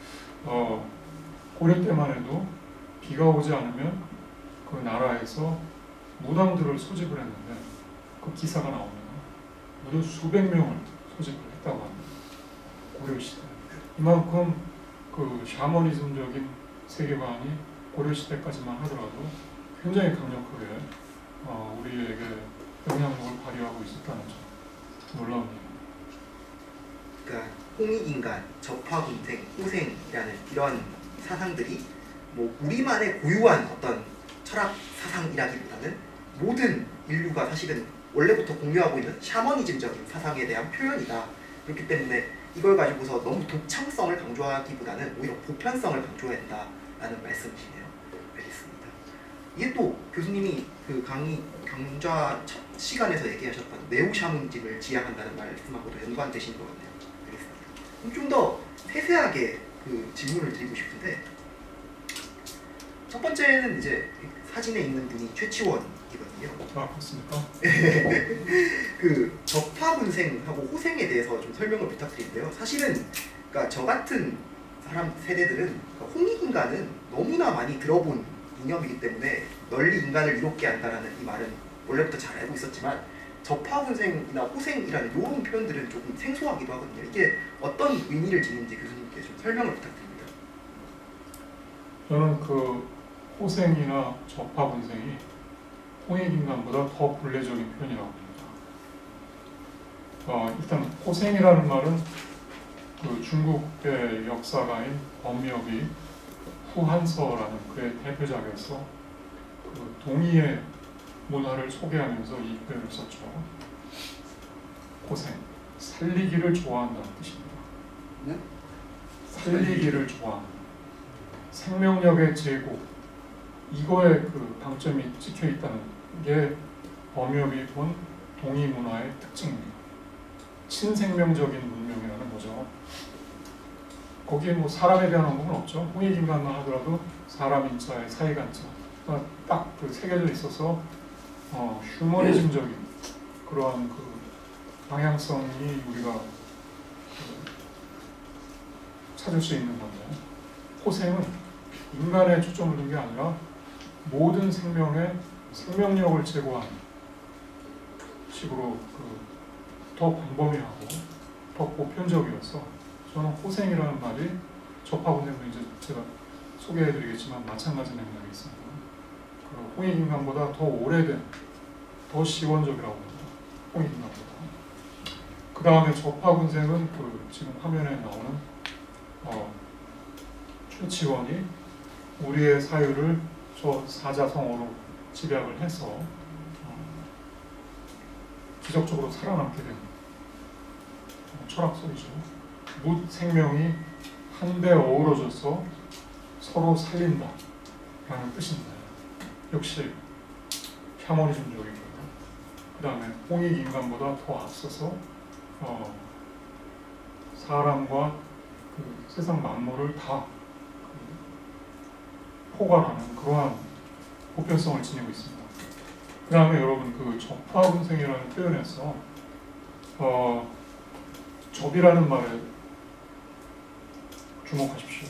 고려 때만 해도 비가 오지 않으면 그 나라에서 무당들을 소집을 했는데 그 기사가 나옵니다. 무려 수백 명을 소집을 했다고 합니다. 고려시대. 이만큼 그 샤머니즘적인 세계관이 고려시대까지만 하더라도 굉장히 강력하게 우리에게 영향력을 발휘하고 있었다는 점, 놀라운 일입니다. 그러니까 홍익인간, 접합문생, 호생이라는 이런 사상들이 뭐 우리만의 고유한 어떤 철학 사상이라기보다는 모든 인류가 사실은 원래부터 공유하고 있는 샤머니즘적인 사상에 대한 표현이다. 그렇기 때문에 이걸 가지고서 너무 독창성을 강조하기보다는 오히려 보편성을 강조해야 된다라는 말씀이시네요. 알겠습니다. 이게 또 교수님이 그 강좌 첫 시간에서 얘기하셨던 네오샤머니즘을 지향한다는 말씀하고도 연관되신 것 같네요. 알겠습니다. 그럼 좀 더 세세하게 그 질문을 드리고 싶은데, 첫 번째는 이제 사진에 있는 분이 최치원이거든요. 그렇습니까? 그 접합문생하고 호생에 대해서 좀 설명을 부탁드리는데요. 사실은 그러니까 저 같은 사람 세대들은 그러니까 홍익인간은 너무나 많이 들어본 이념이기 때문에 널리 인간을 이롭게 한다라는 이 말은 원래부터 잘 알고 있었지만, 접합문생이나 호생이라는 이런 표현들은 조금 생소하기도 하거든요. 이게 어떤 의미를 지니는지 교수님께 좀 설명을 부탁드립니다. 저는 그 호생이나 접합문생이 홍익인간보다 더 본래적인 표현이라고 봅니다. 일단 호생이라는 말은 그 중국의 역사가인 범역이 후한서라는 그의 대표작에서 그 동의의 문화를 소개하면서 이 표현을 썼죠. 고생, 살리기를 좋아한다는 뜻입니다. 네? 살리기를 좋아하는, 생명력의 제고, 이거에 그 방점이 찍혀 있다는 게 범엽이 본 동이 문화의 특징입니다. 친생명적인 문명이라는 거죠. 거기에 뭐 사람에 대한 언급은 없죠. 홍익인간만 하더라도 사람 인자의 사이간자 딱 그 새겨져 있어서 휴머니즘적인 그러한 그 방향성이 우리가 찾을 수 있는 건데, 호생은 인간에 초점을 둔 게 아니라 모든 생명의 생명력을 제고하는 식으로 더 광범위하고 더 보편적이어서 저는 호생이라는 말이 접하고생도 이제 제가 소개해드리겠지만 마찬가지 맥락이 있습니다. 홍익인간보다 더 오래된, 더 시원적이라고 합니다. 홍익인간보다. 그 다음에 접하군생은 지금 화면에 나오는 최치원이 우리의 사유를 저 사자성어로 집약을 해서 기적적으로 살아남게 된 철학소이죠. 묻 생명이 한데 어우러져서 서로 살린다 라는 뜻입니다. 역시 샤머니즘적이고요. 그 다음에 홍익인간보다 더 앞서서 사람과 그 세상 만물을 다 포괄하는 그러한 보편성을 지니고 있습니다. 그 다음에 여러분 그 접하군생이라는 표현에서 접이라는 말에 주목하십시오.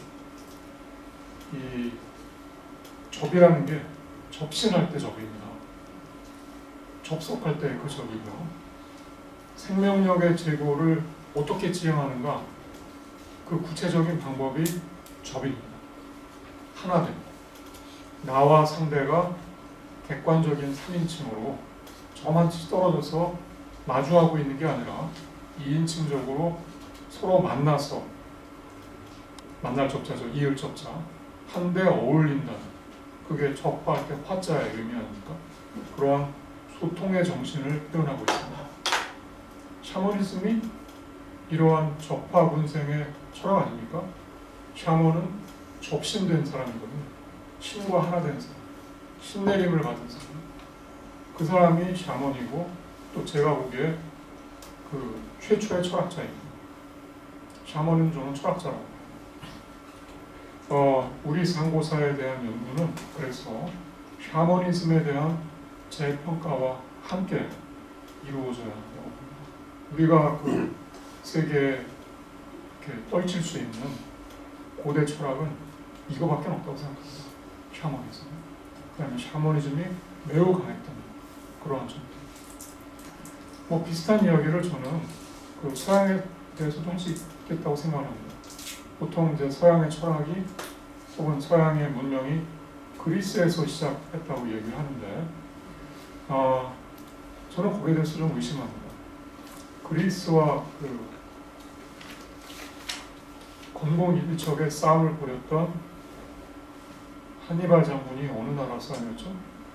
이 접이라는 게 접신할 때 접입니다. 접속할 때 그 접이고요. 생명력의 제고를 어떻게 지향하는가, 그 구체적인 방법이 접입니다. 하나됨. 나와 상대가 객관적인 3인칭으로 저만치 떨어져서 마주하고 있는 게 아니라 2인칭적으로 서로 만나서, 만날 접자죠. 이을 접자. 한데 어울린다. 그게 접할 때 화자의 의미 아닙니까? 그러한 소통의 정신을 표현하고 있습니다. 샤머니즘이 이러한 접하군생의 철학 아닙니까? 샤머는 접신된 사람이거든요. 신과 하나 된 사람, 신내림을 받은 사람. 그 사람이 샤먼이고, 또 제가 보기에 그 최초의 철학자입니다. 샤먼은 저는 철학자라고. 우리 상고사에 대한 연구는 그래서 샤머니즘에 대한 재평가와 함께 이루어져야 한다고 봅니다. 우리가 그 세계에 이렇게 떨칠 수 있는 고대 철학은 이거밖에 없다고 생각합니다. 샤머니즘. 그 다음에 샤머니즘이 매우 강했던 그러한 점들. 뭐 비슷한 이야기를 저는 그 서양에 대해서도 할 수 있겠다고 생각합니다. 보통 이제 서양의 철학이 혹은 서양의 문명이 그리스에서 시작했다고 얘기를 하는데, 저는 거기에 대해서 좀 의심합니다. 그리스와 그 건공일척의 싸움을 벌였던 한니발 장군이 어느 나라 사람이었죠?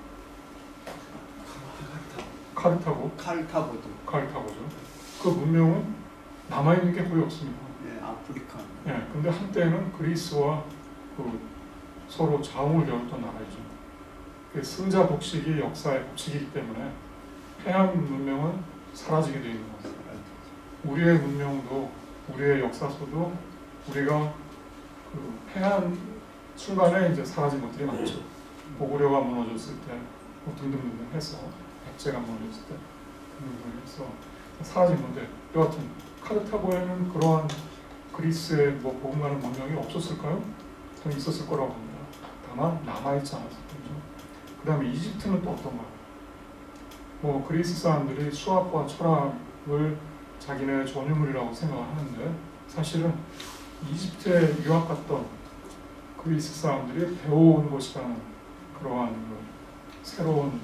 카르타고죠. 그 문명은 남아있는 게 거의 없습니다. 네, 아프리카. 네, 근데 한때는 그리스와 그 서로 자웅을 겨뤘던 나라이죠. 그 승자 독식이 역사의 법칙이기 때문에 패한 문명은 사라지게 되어 있는 겁니다. 우리의 문명도, 우리의 역사서도 우리가 그 패한 순간에 이제 사라진 것들이 많죠. 고구려가 무너졌을 때, 뭐 등등등 해서, 백제가 무너졌을 때, 등등등 해서 사라진 건데, 여하튼 카르타고에는 그러한 그리스의 뭐 보금가는 문명이 없었을까요? 저는 있었을 거라고 봅니다. 다만 남아있지 않았을 뿐이죠. 그 다음에 이집트는 또 어떤가요? 뭐 그리스 사람들이 수학과 철학을 자기네 전유물이라고 생각을 하는데, 사실은 이집트에 유학 갔던 그리스 사람들이 배워온 것이라는 그러한 새로운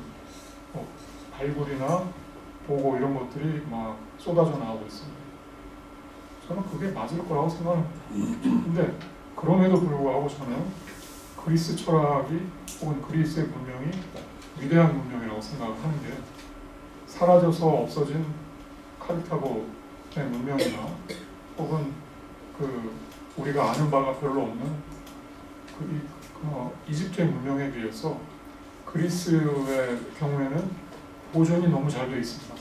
발굴이나 보고 이런 것들이 막 쏟아져 나오고 있습니다. 저는 그게 맞을 거라고 생각합니다. 근데 그럼에도 불구하고 저는 그리스 철학이 혹은 그리스의 문명이 위대한 문명이라고 생각하는 게 사라져서 없어진 카르타고의 문명이나 혹은 그 우리가 아는 바가 별로 없는 이집트의 문명에 비해서 그리스의 경우에는 보존이 너무 잘 되어 있습니다.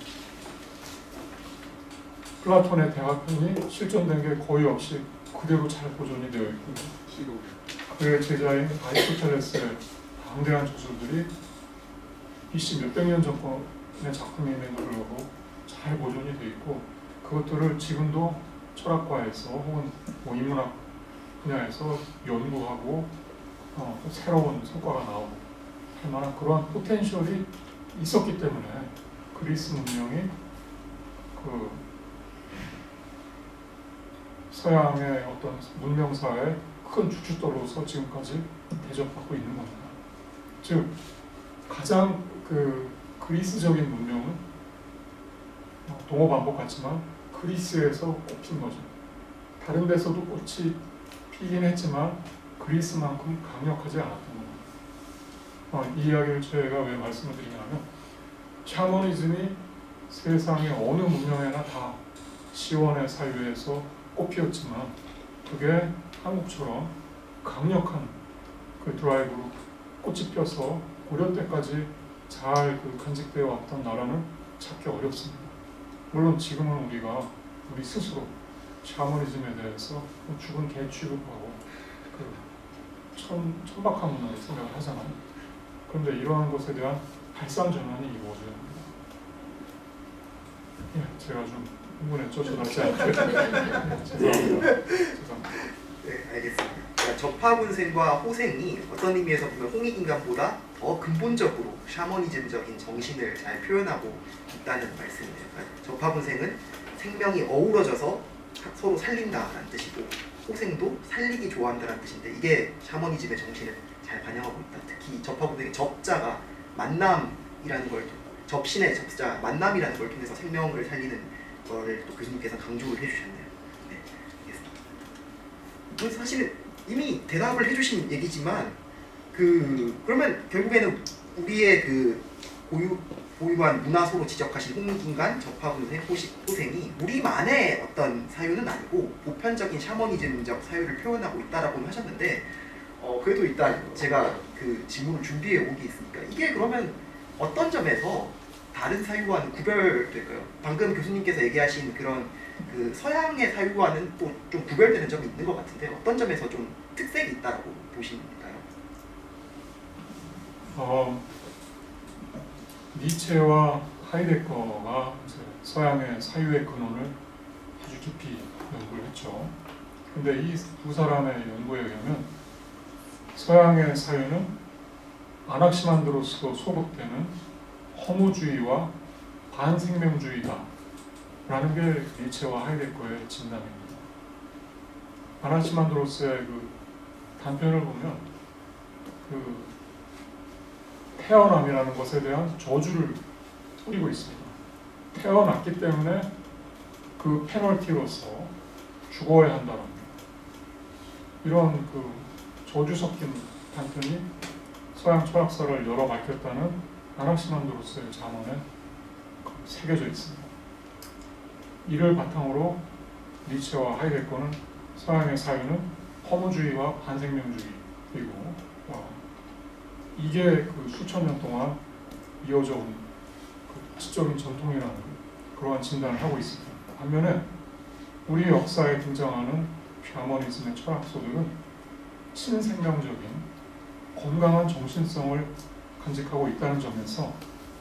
플라톤의 대화편이 실존된 게 거의 없이 그대로 잘 보존이 되어 있고 그의 제자인 아리스토텔레스의 방대한 저술들이 BC 몇백 년 전의 작품임에도 불구하고 잘 보존이 되어 있고 그것들을 지금도 철학과에서 혹은 뭐 인문학 분야에서 연구하고 새로운 성과가 나오고 할 만한 그러한 포텐셜이 있었기 때문에 그리스 문명이 그 서양의 어떤 문명사의 큰 주춧돌로서 지금까지 대접받고 있는 겁니다. 즉 가장 그 그리스적인 문명은 동어 반복 같지만 그리스에서 꼽힌 거죠. 다른 데서도 꽃이 피긴 했지만 그리스만큼 강력하지 않았던 겁니다. 이 이야기를 제가 왜 말씀을 드리냐면 샤머니즘이 세상의 어느 문명에나 다 시원의 사유에서 꽃피었지만 그게 한국처럼 강력한 그 드라이브로 꽃이 펴서 고려 때까지 잘 그 간직되어 왔던 나라는 찾기 어렵습니다. 물론 지금은 우리가 우리 스스로 샤머니즘에 대해서 죽은 개 취급하고 그 천박한 문화를 생각을 하잖아요. 그런데 이러한 것에 대한 발상 전환이 이루어져야 합니다. 예, 제가 좀 흥분했죠? 저답지 않게. 죄송합니다. 네, 알겠습니다. 그러니까 접하군생과 호생이 어떤 의미에서 보면 홍익인간보다 더 근본적으로 샤머니즘적인 정신을 잘 표현하고 있다는 말씀이에요. 그러니까 접하군생은 생명이 어우러져서 서로 살린다라는 뜻이고 호생도 살리기 좋아한다는 뜻인데 이게 샤머니즘의 정신을 잘 반영하고 있다. 특히 접하군생의 접자가 만남이라는 걸 접신의 접자 만남이라는 걸 통해서 생명을 살리는 거를 또 교수님께서 강조를 해주셨네요. 네, 알겠습니다. 사실 이미 대답을 해주신 얘기지만 그러면 결국에는 우리의 그 고유한 문화소로 지적하신 홍익인간, 접하군생, 호생이 우리만의 어떤 사유는 아니고 보편적인 샤머니즘적 사유를 표현하고 있다라고 하셨는데 그래도 일단 제가 그 질문을 준비해 온 게 있으니까 이게 그러면 어떤 점에서 다른 사유와는 구별될까요? 방금 교수님께서 얘기하신 그런 그 서양의 사유와는 또 좀 구별되는 점이 있는 것 같은데 어떤 점에서 좀 특색이 있다고 보시는가요? 니체와 하이데거가 서양의 사유의 근원을 아주 깊이 연구를 했죠. 근데 이 두 사람의 연구에 의하면 서양의 사유는 아낙시만드로스로 소극되는 허무주의와 반생명주의다 라는 게 니체와 하이데거의 진단입니다. 아낙시만드로스의 그 단편을 보면 그 태어남이라는 것에 대한 저주를 뿌리고 있습니다. 태어났기 때문에 그 페널티로서 죽어야 한다는 이런 그 저주 섞인 단편이 서양 철학사를 열어 밝혔다는 아낙시만드로스의 자문에 새겨져 있습니다. 이를 바탕으로 니체와 하이데거는 서양의 사유는 허무주의와 반생명주의이고 이게 그 수천 년 동안 이어져 온 그 지적인 전통이라는 그러한 진단을 하고 있습니다. 반면에 우리 역사에 등장하는 샤머니즘의 철학소들은 친생명적인 건강한 정신성을 간직하고 있다는 점에서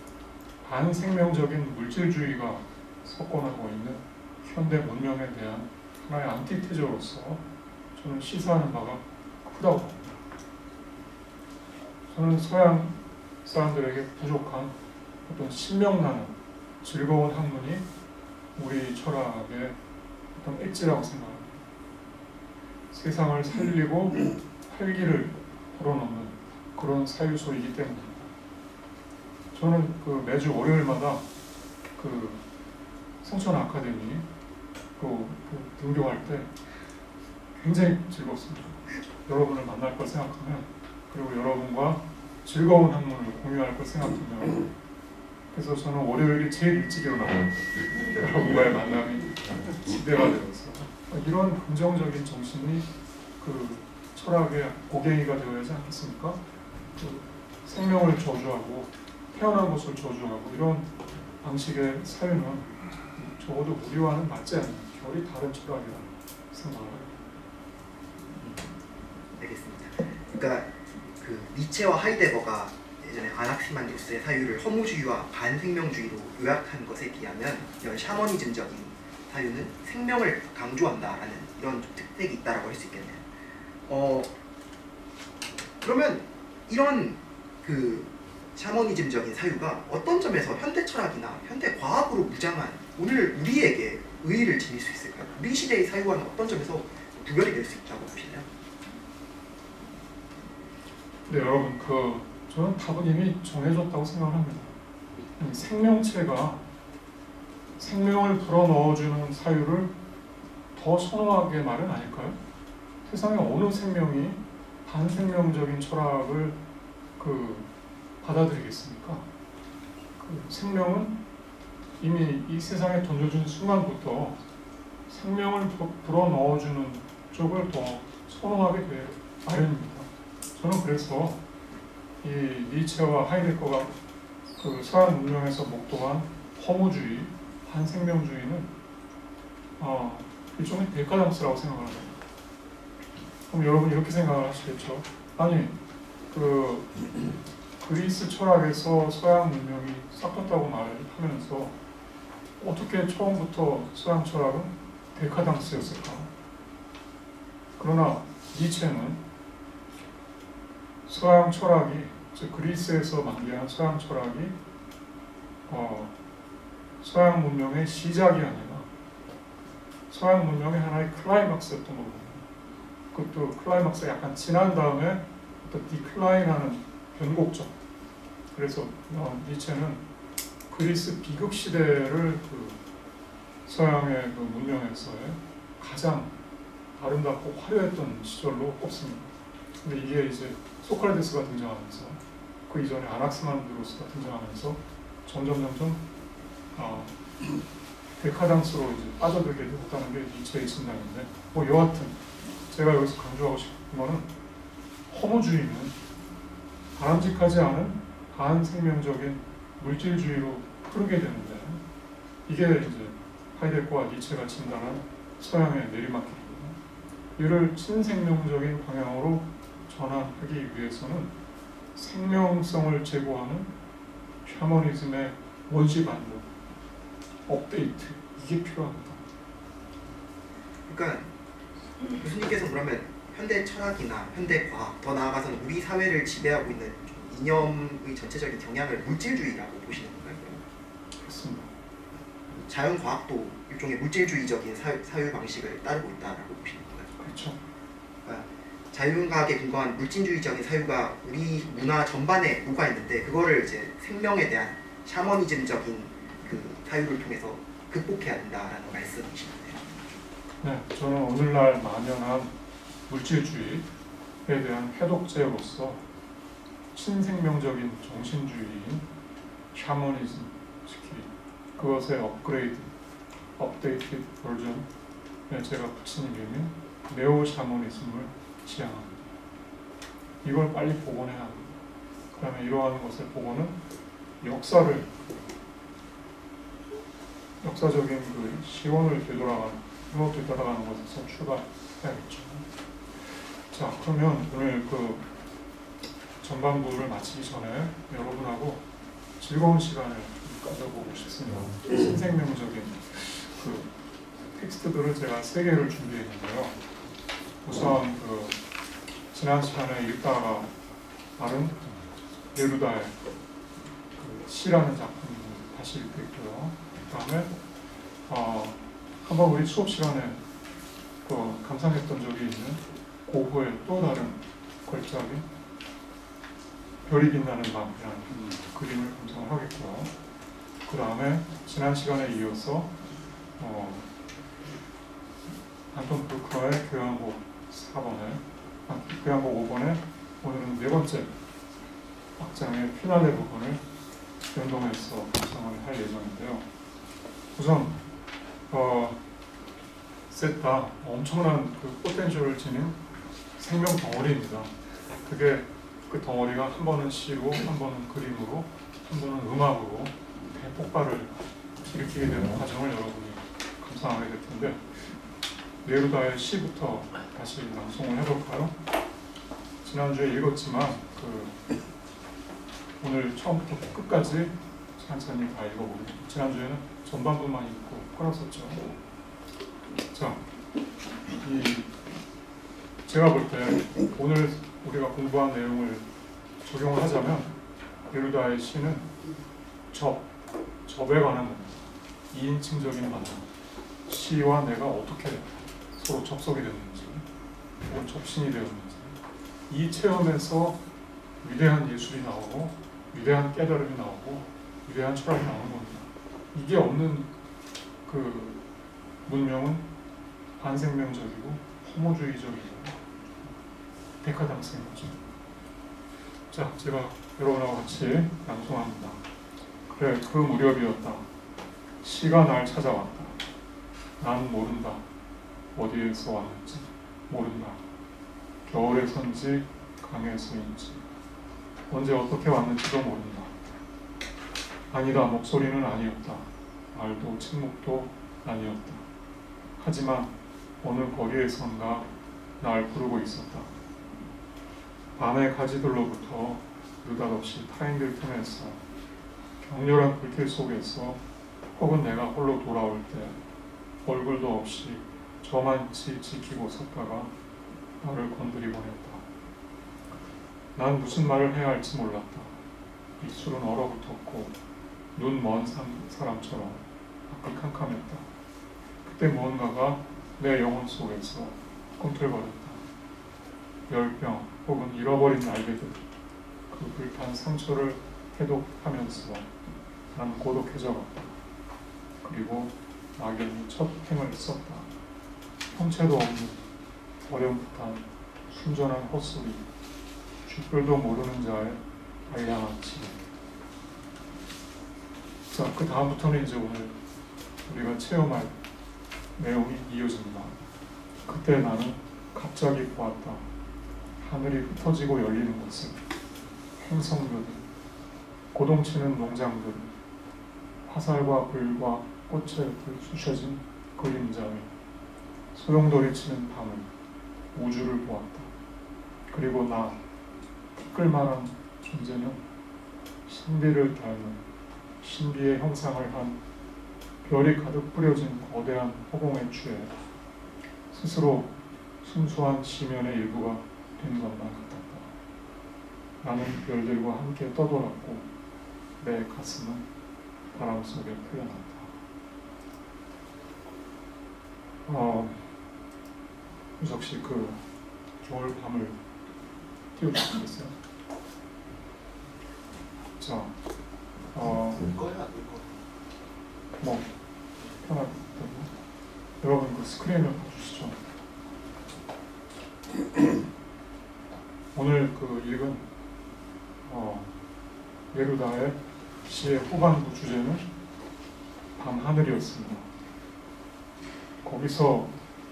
반생명적인 물질주의가 석권하고 있는 현대 문명에 대한 하나의 안티테저로서 저는 시사하는 바가 크다고 봅니다. 저는 서양 사람들에게 부족한 어떤 신명나는 즐거운 학문이 우리 철학의 어떤 엣지라고 생각합니다. 세상을 살리고 활기를 불어넣는 그런 사유소이기 때문입니다. 저는 그 매주 월요일마다 그 성천 아카데미 등교할 때 굉장히 즐겁습니다. 여러분을 만날 걸 생각하면 그리고 여러분과 즐거운 학문을 공유할 걸 생각하면, 그래서 저는 월요일이 제일 일찍 일어나요. 여러분과의 만남이 기대가 되어서 이런 긍정적인 정신이 그 철학의 고갱이가 되어야 하지 않겠습니까? 그 생명을 저주하고 태어난 것을 저주하고 이런 방식의 사유는 적어도 우리와는 맞지 않는 결이 다른 철학이라는 생각을 해요. 알겠습니다. 그러니까 그 니체와 하이데거가 예전에 아낙시만드로스의 사유를 허무주의와 반생명주의로 요약한 것에 비하면 이런 샤머니즘적인 사유는 생명을 강조한다라는 이런 좀 특색이 있다라고 할 수 있겠네요. 그러면 이런 그 샤머니즘적인 사유가 어떤 점에서 현대 철학이나 현대 과학으로 무장한 오늘 우리에게 의의를 지닐 수 있을까요? 우리 시대의 사유와는 어떤 점에서 구별이 될 수 있다고 보시나요? 네, 여러분, 저는 답은 이미 정해졌다고 생각합니다. 생명체가 생명을 불어넣어주는 사유를 더 선호하게 말은 아닐까요? 세상에 어느 생명이 반생명적인 철학을 받아들이겠습니까? 생명은 이미 이 세상에 던져준 순간부터 생명을 불어넣어주는 쪽을 더 선호하게 될 마련입니다. 저는 그래서 이 니체와 하이데거가 그 서양 문명에서 목도한 허무주의, 반생명주의는 일종의 데카당스라고 생각을 합니다. 그럼 여러분 이렇게 생각을 하시겠죠? 아니, 그리스 철학에서 서양 문명이 싹텄다고 말하면서 어떻게 처음부터 서양 철학은 데카당스였을까? 그러나 니체는 서양 철학이, 즉 그리스에서 만개한 서양 철학이 서양 문명의 시작이 아니라 서양 문명의 하나의 클라이막스였던 거거든요. 그것도 클라이막스가 약간 지난 다음에 어떤 디클라인하는 변곡점. 그래서 니체는 그리스 비극 시대를 서양의 문명에서의 가장 아름답고 화려했던 시절로 꼽습니다. 근데 이게 이제 소크라테스가 등장하면서 그 이전에 아낙시만드로스가 등장하면서 점점 데카당스로 이제 빠져들게 되었다는 게 니체의 진단인데, 여하튼 제가 여기서 강조하고 싶은 거는 허무주의는 바람직하지 않은 반생명적인 물질주의로 흐르게 되는데, 이게 이제 하이데거와 니체가 진단한 서양의 내리막길입니다. 이를 친생명적인 방향으로 전환하기 위해서는 생명성을 제고하는 샤머니즘의 원시 반복, 업데이트, 이게 필요합니다. 그러니까 교수님께서 그러면 현대 철학이나 현대 과학, 더 나아가서는 우리 사회를 지배하고 있는 이념의 전체적인 경향을 물질주의라고 보시는 건가요? 그렇습니다. 자연과학도 일종의 물질주의적인 사유 방식을 따르고 있다라고 보시는 건가요? 그렇죠. 그러니까 자연과학에 근거한 물질주의적인 사유가 우리 문화 전반에 녹아 있는데, 그거를 이제 생명에 대한 샤머니즘적인 그 사유를 통해서 극복해야 된다라는 말씀이시네요. 네, 저는 오늘날 만연한 물질주의에 대한 해독제로서 친생명적인 정신주의인 샤머니즘, 특히 그것의 업데이트 버전에 제가 붙인 이름인 네오 샤머니즘을 지향합니다. 이걸 빨리 복원해야 합니다. 그 다음에 이러한 것을 복원은 역사적인 그 시원을 되돌아가는, 것에서 출발해야겠죠. 자, 그러면 오늘 전반부를 마치기 전에 여러분하고 즐거운 시간을 가져보고 싶습니다. 신생명적인 텍스트들을 제가 3개를 준비했는데요. 우선 지난 시간에 읽다가 말은 네루다의 시라는 작품을 다시 읽겠고요. 그 다음에 한번 우리 수업 시간에 감상했던 적이 있는 고흐의 또 다른 걸작인 별이 빛나는 밤이라는 그림을 감상을 하겠고요. 그 다음에 지난 시간에 이어서 안톤 브루크의 교향곡 4번에 교향곡 5번에 오늘은 4번째 악장의 피날레 부분을 연동해서 구성을 할 예정인데요. 우선 셋 다 엄청난 그 포텐셜을 지닌 생명 덩어리입니다. 그게 그 덩어리가 한 번은 시로, 한 번은 그림으로, 한 번은 음악으로 대폭발을 일으키게 되는 과정을 여러분이 감상하게 될 텐데, 네루다의 시부터 다시 낭송을 해볼까요? 지난주에 읽었지만 오늘 처음부터 끝까지 천천히 다 읽어보겠습니다. 지난주에는 전반부만 읽고 끌었었죠. 자, 제가 볼 때 오늘 우리가 공부한 내용을 적용하자면 네루다의 시는 접에 관한 겁니다. 2인칭적인 만남, 시와 내가 어떻게 서로 접속이 됐는지, 혹은 접신이 되었는지, 이 체험에서 위대한 예술이 나오고 위대한 깨달음이 나오고 위대한 철학이 나오는 겁니다. 이게 없는 그 문명은 반생명적이고 호모주의적이고 데카당스인 거죠. 자, 제가 여러분하고 같이 낭송합니다. 그래, 그 무렵이었다. 시가 날 찾아왔다. 난 모른다. 어디에서 왔는지 모른다. 겨울에선지 강에서인지 언제 어떻게 왔는지도 모른다. 아니다. 목소리는 아니었다. 말도 침묵도 아니었다. 하지만 어느 거리에선가 날 부르고 있었다. 밤의 가지들로부터 느닷없이 타인들 틈에서 격렬한 불길 속에서 혹은 내가 홀로 돌아올 때 얼굴도 없이 저만치 지키고 섰다가 나를 건드리곤 했다. 난 무슨 말을 해야 할지 몰랐다. 입술은 얼어붙었고 눈 먼 사람처럼 앞이 캄캄했다. 그때 무언가가 내 영혼 속에서 꿈틀거렸다. 열병 혹은 잃어버린 날개들, 그 불판 상처를 해독하면서 난 고독해져 갔다. 그리고 막연히 첫 행을 썼다. 형체도 없는 어렴풋한 순전한 헛소리, 쥐뿔도 모르는 자의 알량아치. 자, 그 다음부터는 이제 오늘 우리가 체험할 내용이 이어집니다. 그때 나는 갑자기 보았다. 하늘이 흩어지고 열리는 것을, 행성들, 고동치는 농장들, 화살과 불과 꽃에 쑤셔진 그림자에 소용돌이 치는 밤을, 우주를 보았다. 그리고 나, 티끌만한 존재는 신비를 닮은 신비의 형상을 한 별이 가득 뿌려진 거대한 허공에 취해 스스로 순수한 지면의 일부가 된 것만 같았다. 나는 별들과 함께 떠돌았고 내 가슴은 바람 속에 풀려났다. 유석씨, 그 겨울 밤을 띄워주시겠어요? 자, 뭐 편하게 여러분 그 스크린을 봐주시죠. 오늘 그 읽은 네루다의 시의 후반부 주제는 밤하늘이었습니다. 거기서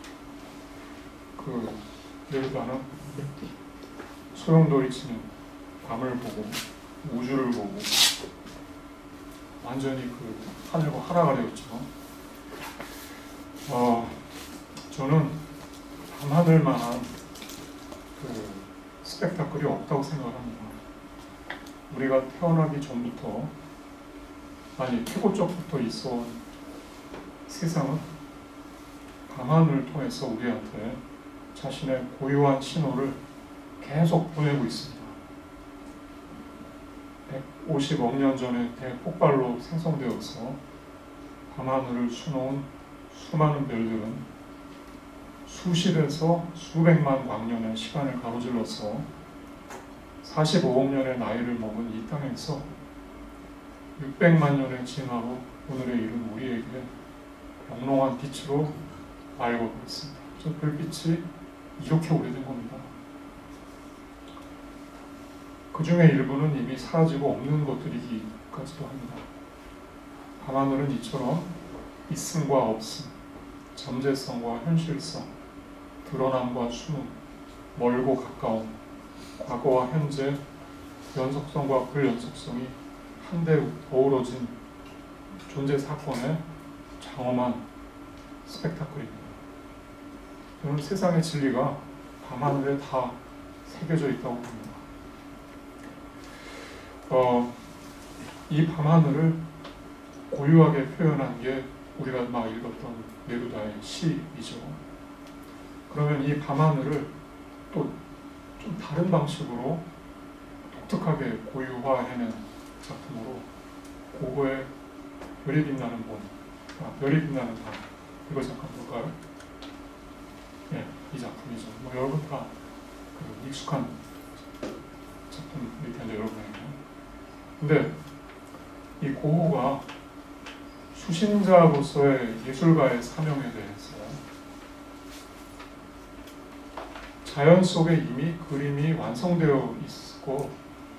그 네루다는 소용돌이 치는 밤을 보고 우주를 보고 완전히 그 하늘과 하나가 되었죠. 저는 밤하늘만한 그 스펙타클이 없다고 생각합니다. 우리가 태어나기 전부터, 아니 태고적부터 있어온 세상은 밤하늘을 통해서 우리한테 자신의 고유한 신호를 계속 보내고 있습니다. 150억 년 전에 대폭발로 생성되어서 밤하늘을 수놓은 수많은 별들은 수십에서 수백만 광년의 시간을 가로질러서 45억 년의 나이를 먹은 이 땅에서 600만 년의 진화로 오늘에 이른 우리에게 영롱한 빛으로 밝아오고 있습니다. 저 별빛이 이렇게 오래된 겁니다. 그 중에 일부는 이미 사라지고 없는 것들이기까지도 합니다. 밤하늘은 이처럼 있음과 없음, 잠재성과 현실성, 드러남과 숨음, 멀고 가까움, 과거와 현재, 연속성과 불연속성이 한데 어우러진 존재 사건의 장엄한 스펙타클입니다. 저는 세상의 진리가 밤하늘에 다 새겨져 있다고 봅니다. 이 밤하늘을 고유하게 표현한 게 우리가 막 읽었던 네루다의 시이죠. 그러면 이 밤하늘을 또 좀 다른 방식으로 독특하게 고유화해낸 작품으로 고고의 별이 빛나는 봄, 별이 빛나는 밤, 이걸 잠깐 볼까요? 예, 이 작품이죠. 뭐 여러분 다 익숙한 작품일 텐데 여러분에게. 근데 이 고고가 수신자로서의 예술가의 사명에 대해서 자연 속에 이미 그림이 완성되어 있고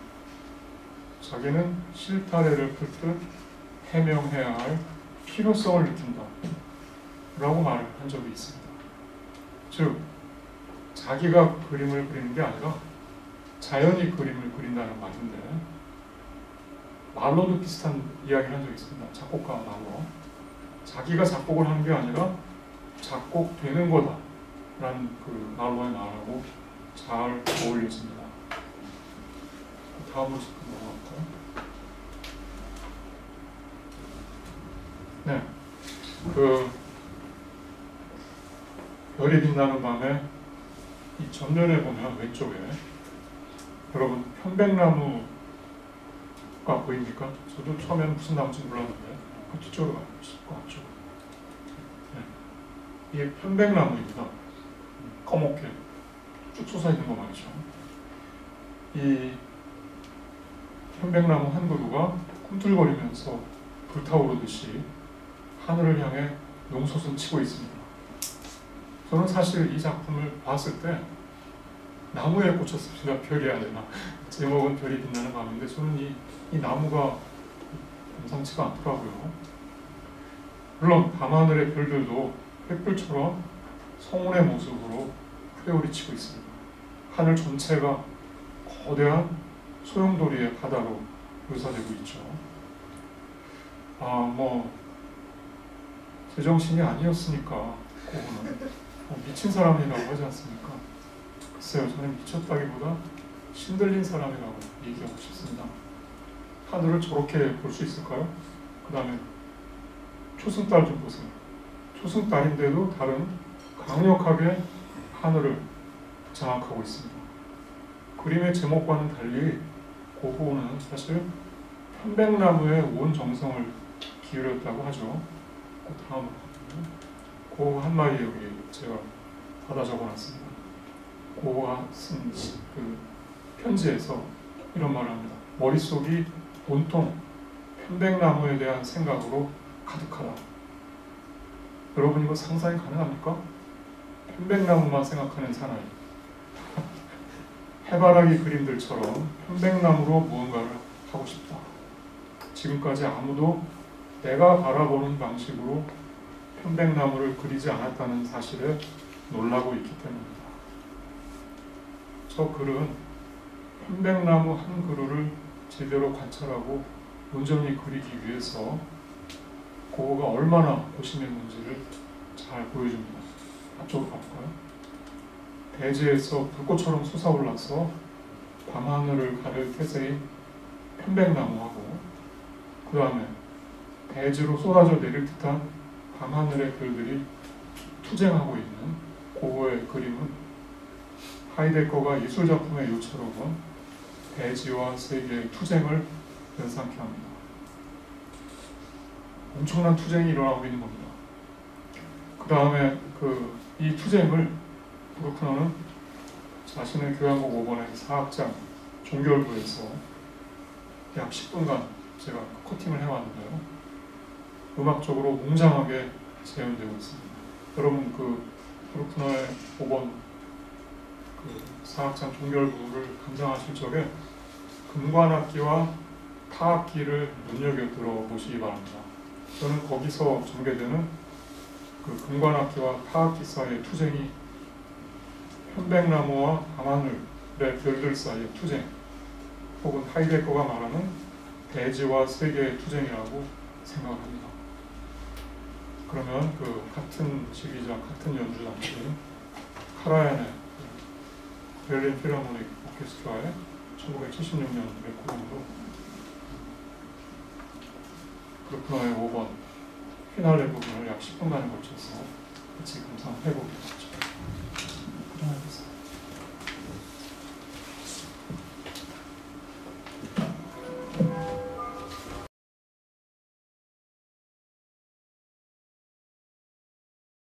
자기는 실타래를 풀듯 해명해야 할 필요성을 느낀다 라고 말을 한 적이 있습니다. 즉 자기가 그림을 그리는 게 아니라 자연이 그림을 그린다는 말인데 말로도 비슷한 이야기를 한 적이 있습니다. 작곡가 말로. 자기가 작곡을 하는 게 아니라 작곡되는 거다 라는 그 말로의 말하고 잘 어울려집니다. 다음으로 넘어갈까요? 네, 그 별이 빛나는 밤에 이 전면에 보면 왼쪽에 여러분 편백나무가 보입니까? 저도 처음에는 무슨 나무인지 몰랐는데 그 뒤쪽으로 가고 있을 것 같죠. 네. 이게 편백나무입니다. 검게 쭉 솟아있는 거 말이죠. 이 편백나무 한 그루가 꿈틀거리면서 불타오르듯이 하늘을 향해 용솟은 치고 있습니다. 저는 사실 이 작품을 봤을 때 나무에 꽂혔습니다. 별이 아니라. 제목은 별이 빛나는 밤인데 저는 이 나무가 범상치가 않더라고요. 물론 밤하늘의 별들도 횃불처럼 성운의 모습으로 휘어리치고 있습니다. 하늘 전체가 거대한 소용돌이의 바다로 묘사되고 있죠. 제정신이 아니었으니까 그거는 미친 사람이라고 하지 않습니까? 글쎄요, 저는 미쳤다기보다 신들린 사람이라고 얘기하고 싶습니다. 하늘을 저렇게 볼 수 있을까요? 그 다음에 초승달 좀 보세요. 초승달인데도 다른 강력하게 하늘을 장악하고 있습니다. 그림의 제목과는 달리 고고는 사실 편백나무에 온 정성을 기울였다고 하죠. 그 다음으로 고 한 마디 여기 제가 받아 적어놨습니다. 고가 쓴 그 편지에서 이런 말을 합니다. 머릿속이 온통 편백나무에 대한 생각으로 가득하다. 여러분 이거 상상이 가능합니까? 편백나무만 생각하는 사나이. 해바라기 그림들처럼 편백나무로 무언가를 하고 싶다. 지금까지 아무도 내가 바라보는 방식으로 편백나무를 그리지 않았다는 사실에 놀라고 있기 때문입니다. 저 글은 편백나무 한 그루를 제대로 관찰하고 온전히 그리기 위해서 고고가 얼마나 고심했는지를 잘 보여줍니다. 앞쪽으로 가볼까요? 대지에서 불꽃처럼 솟아올라서 밤하늘을 가를 태세인 편백나무하고 그 다음에 대지로 쏟아져 내릴 듯한 밤하늘의 별들이 투쟁하고 있는 고고의 그림은 하이데거가 예술작품의 요처럼 대지와 세계의 투쟁을 연상케 합니다. 엄청난 투쟁이 일어나고 있는 겁니다. 그 다음에 이 투쟁을 브루크너는 자신의 교향곡 5번의 사악장 종결부에서 약 10분간 제가 코팅을 해왔는데요. 음악적으로 웅장하게 재현되고 있습니다. 여러분 브루크너의 5번 사악장 종결부를 감상하실 적에 금관악기와 타악기를 눈여겨 들어보시기 바랍니다. 저는 거기서 전개되는 그 금관악기와 타악기 사이의 투쟁이 편백나무와 밤하늘의 별들 사이의 투쟁, 혹은 하이데거가 말하는 대지와 세계의 투쟁이라고 생각합니다. 그러면 그 같은 시기자, 같은 연주 단체인 카라얀의 베를린 필하모닉 오케스트라의 1976년 레코드로 그루프너의 5번 피날레 부분을 약 10분간에 걸쳐서 같이 감상해 보겠습니다.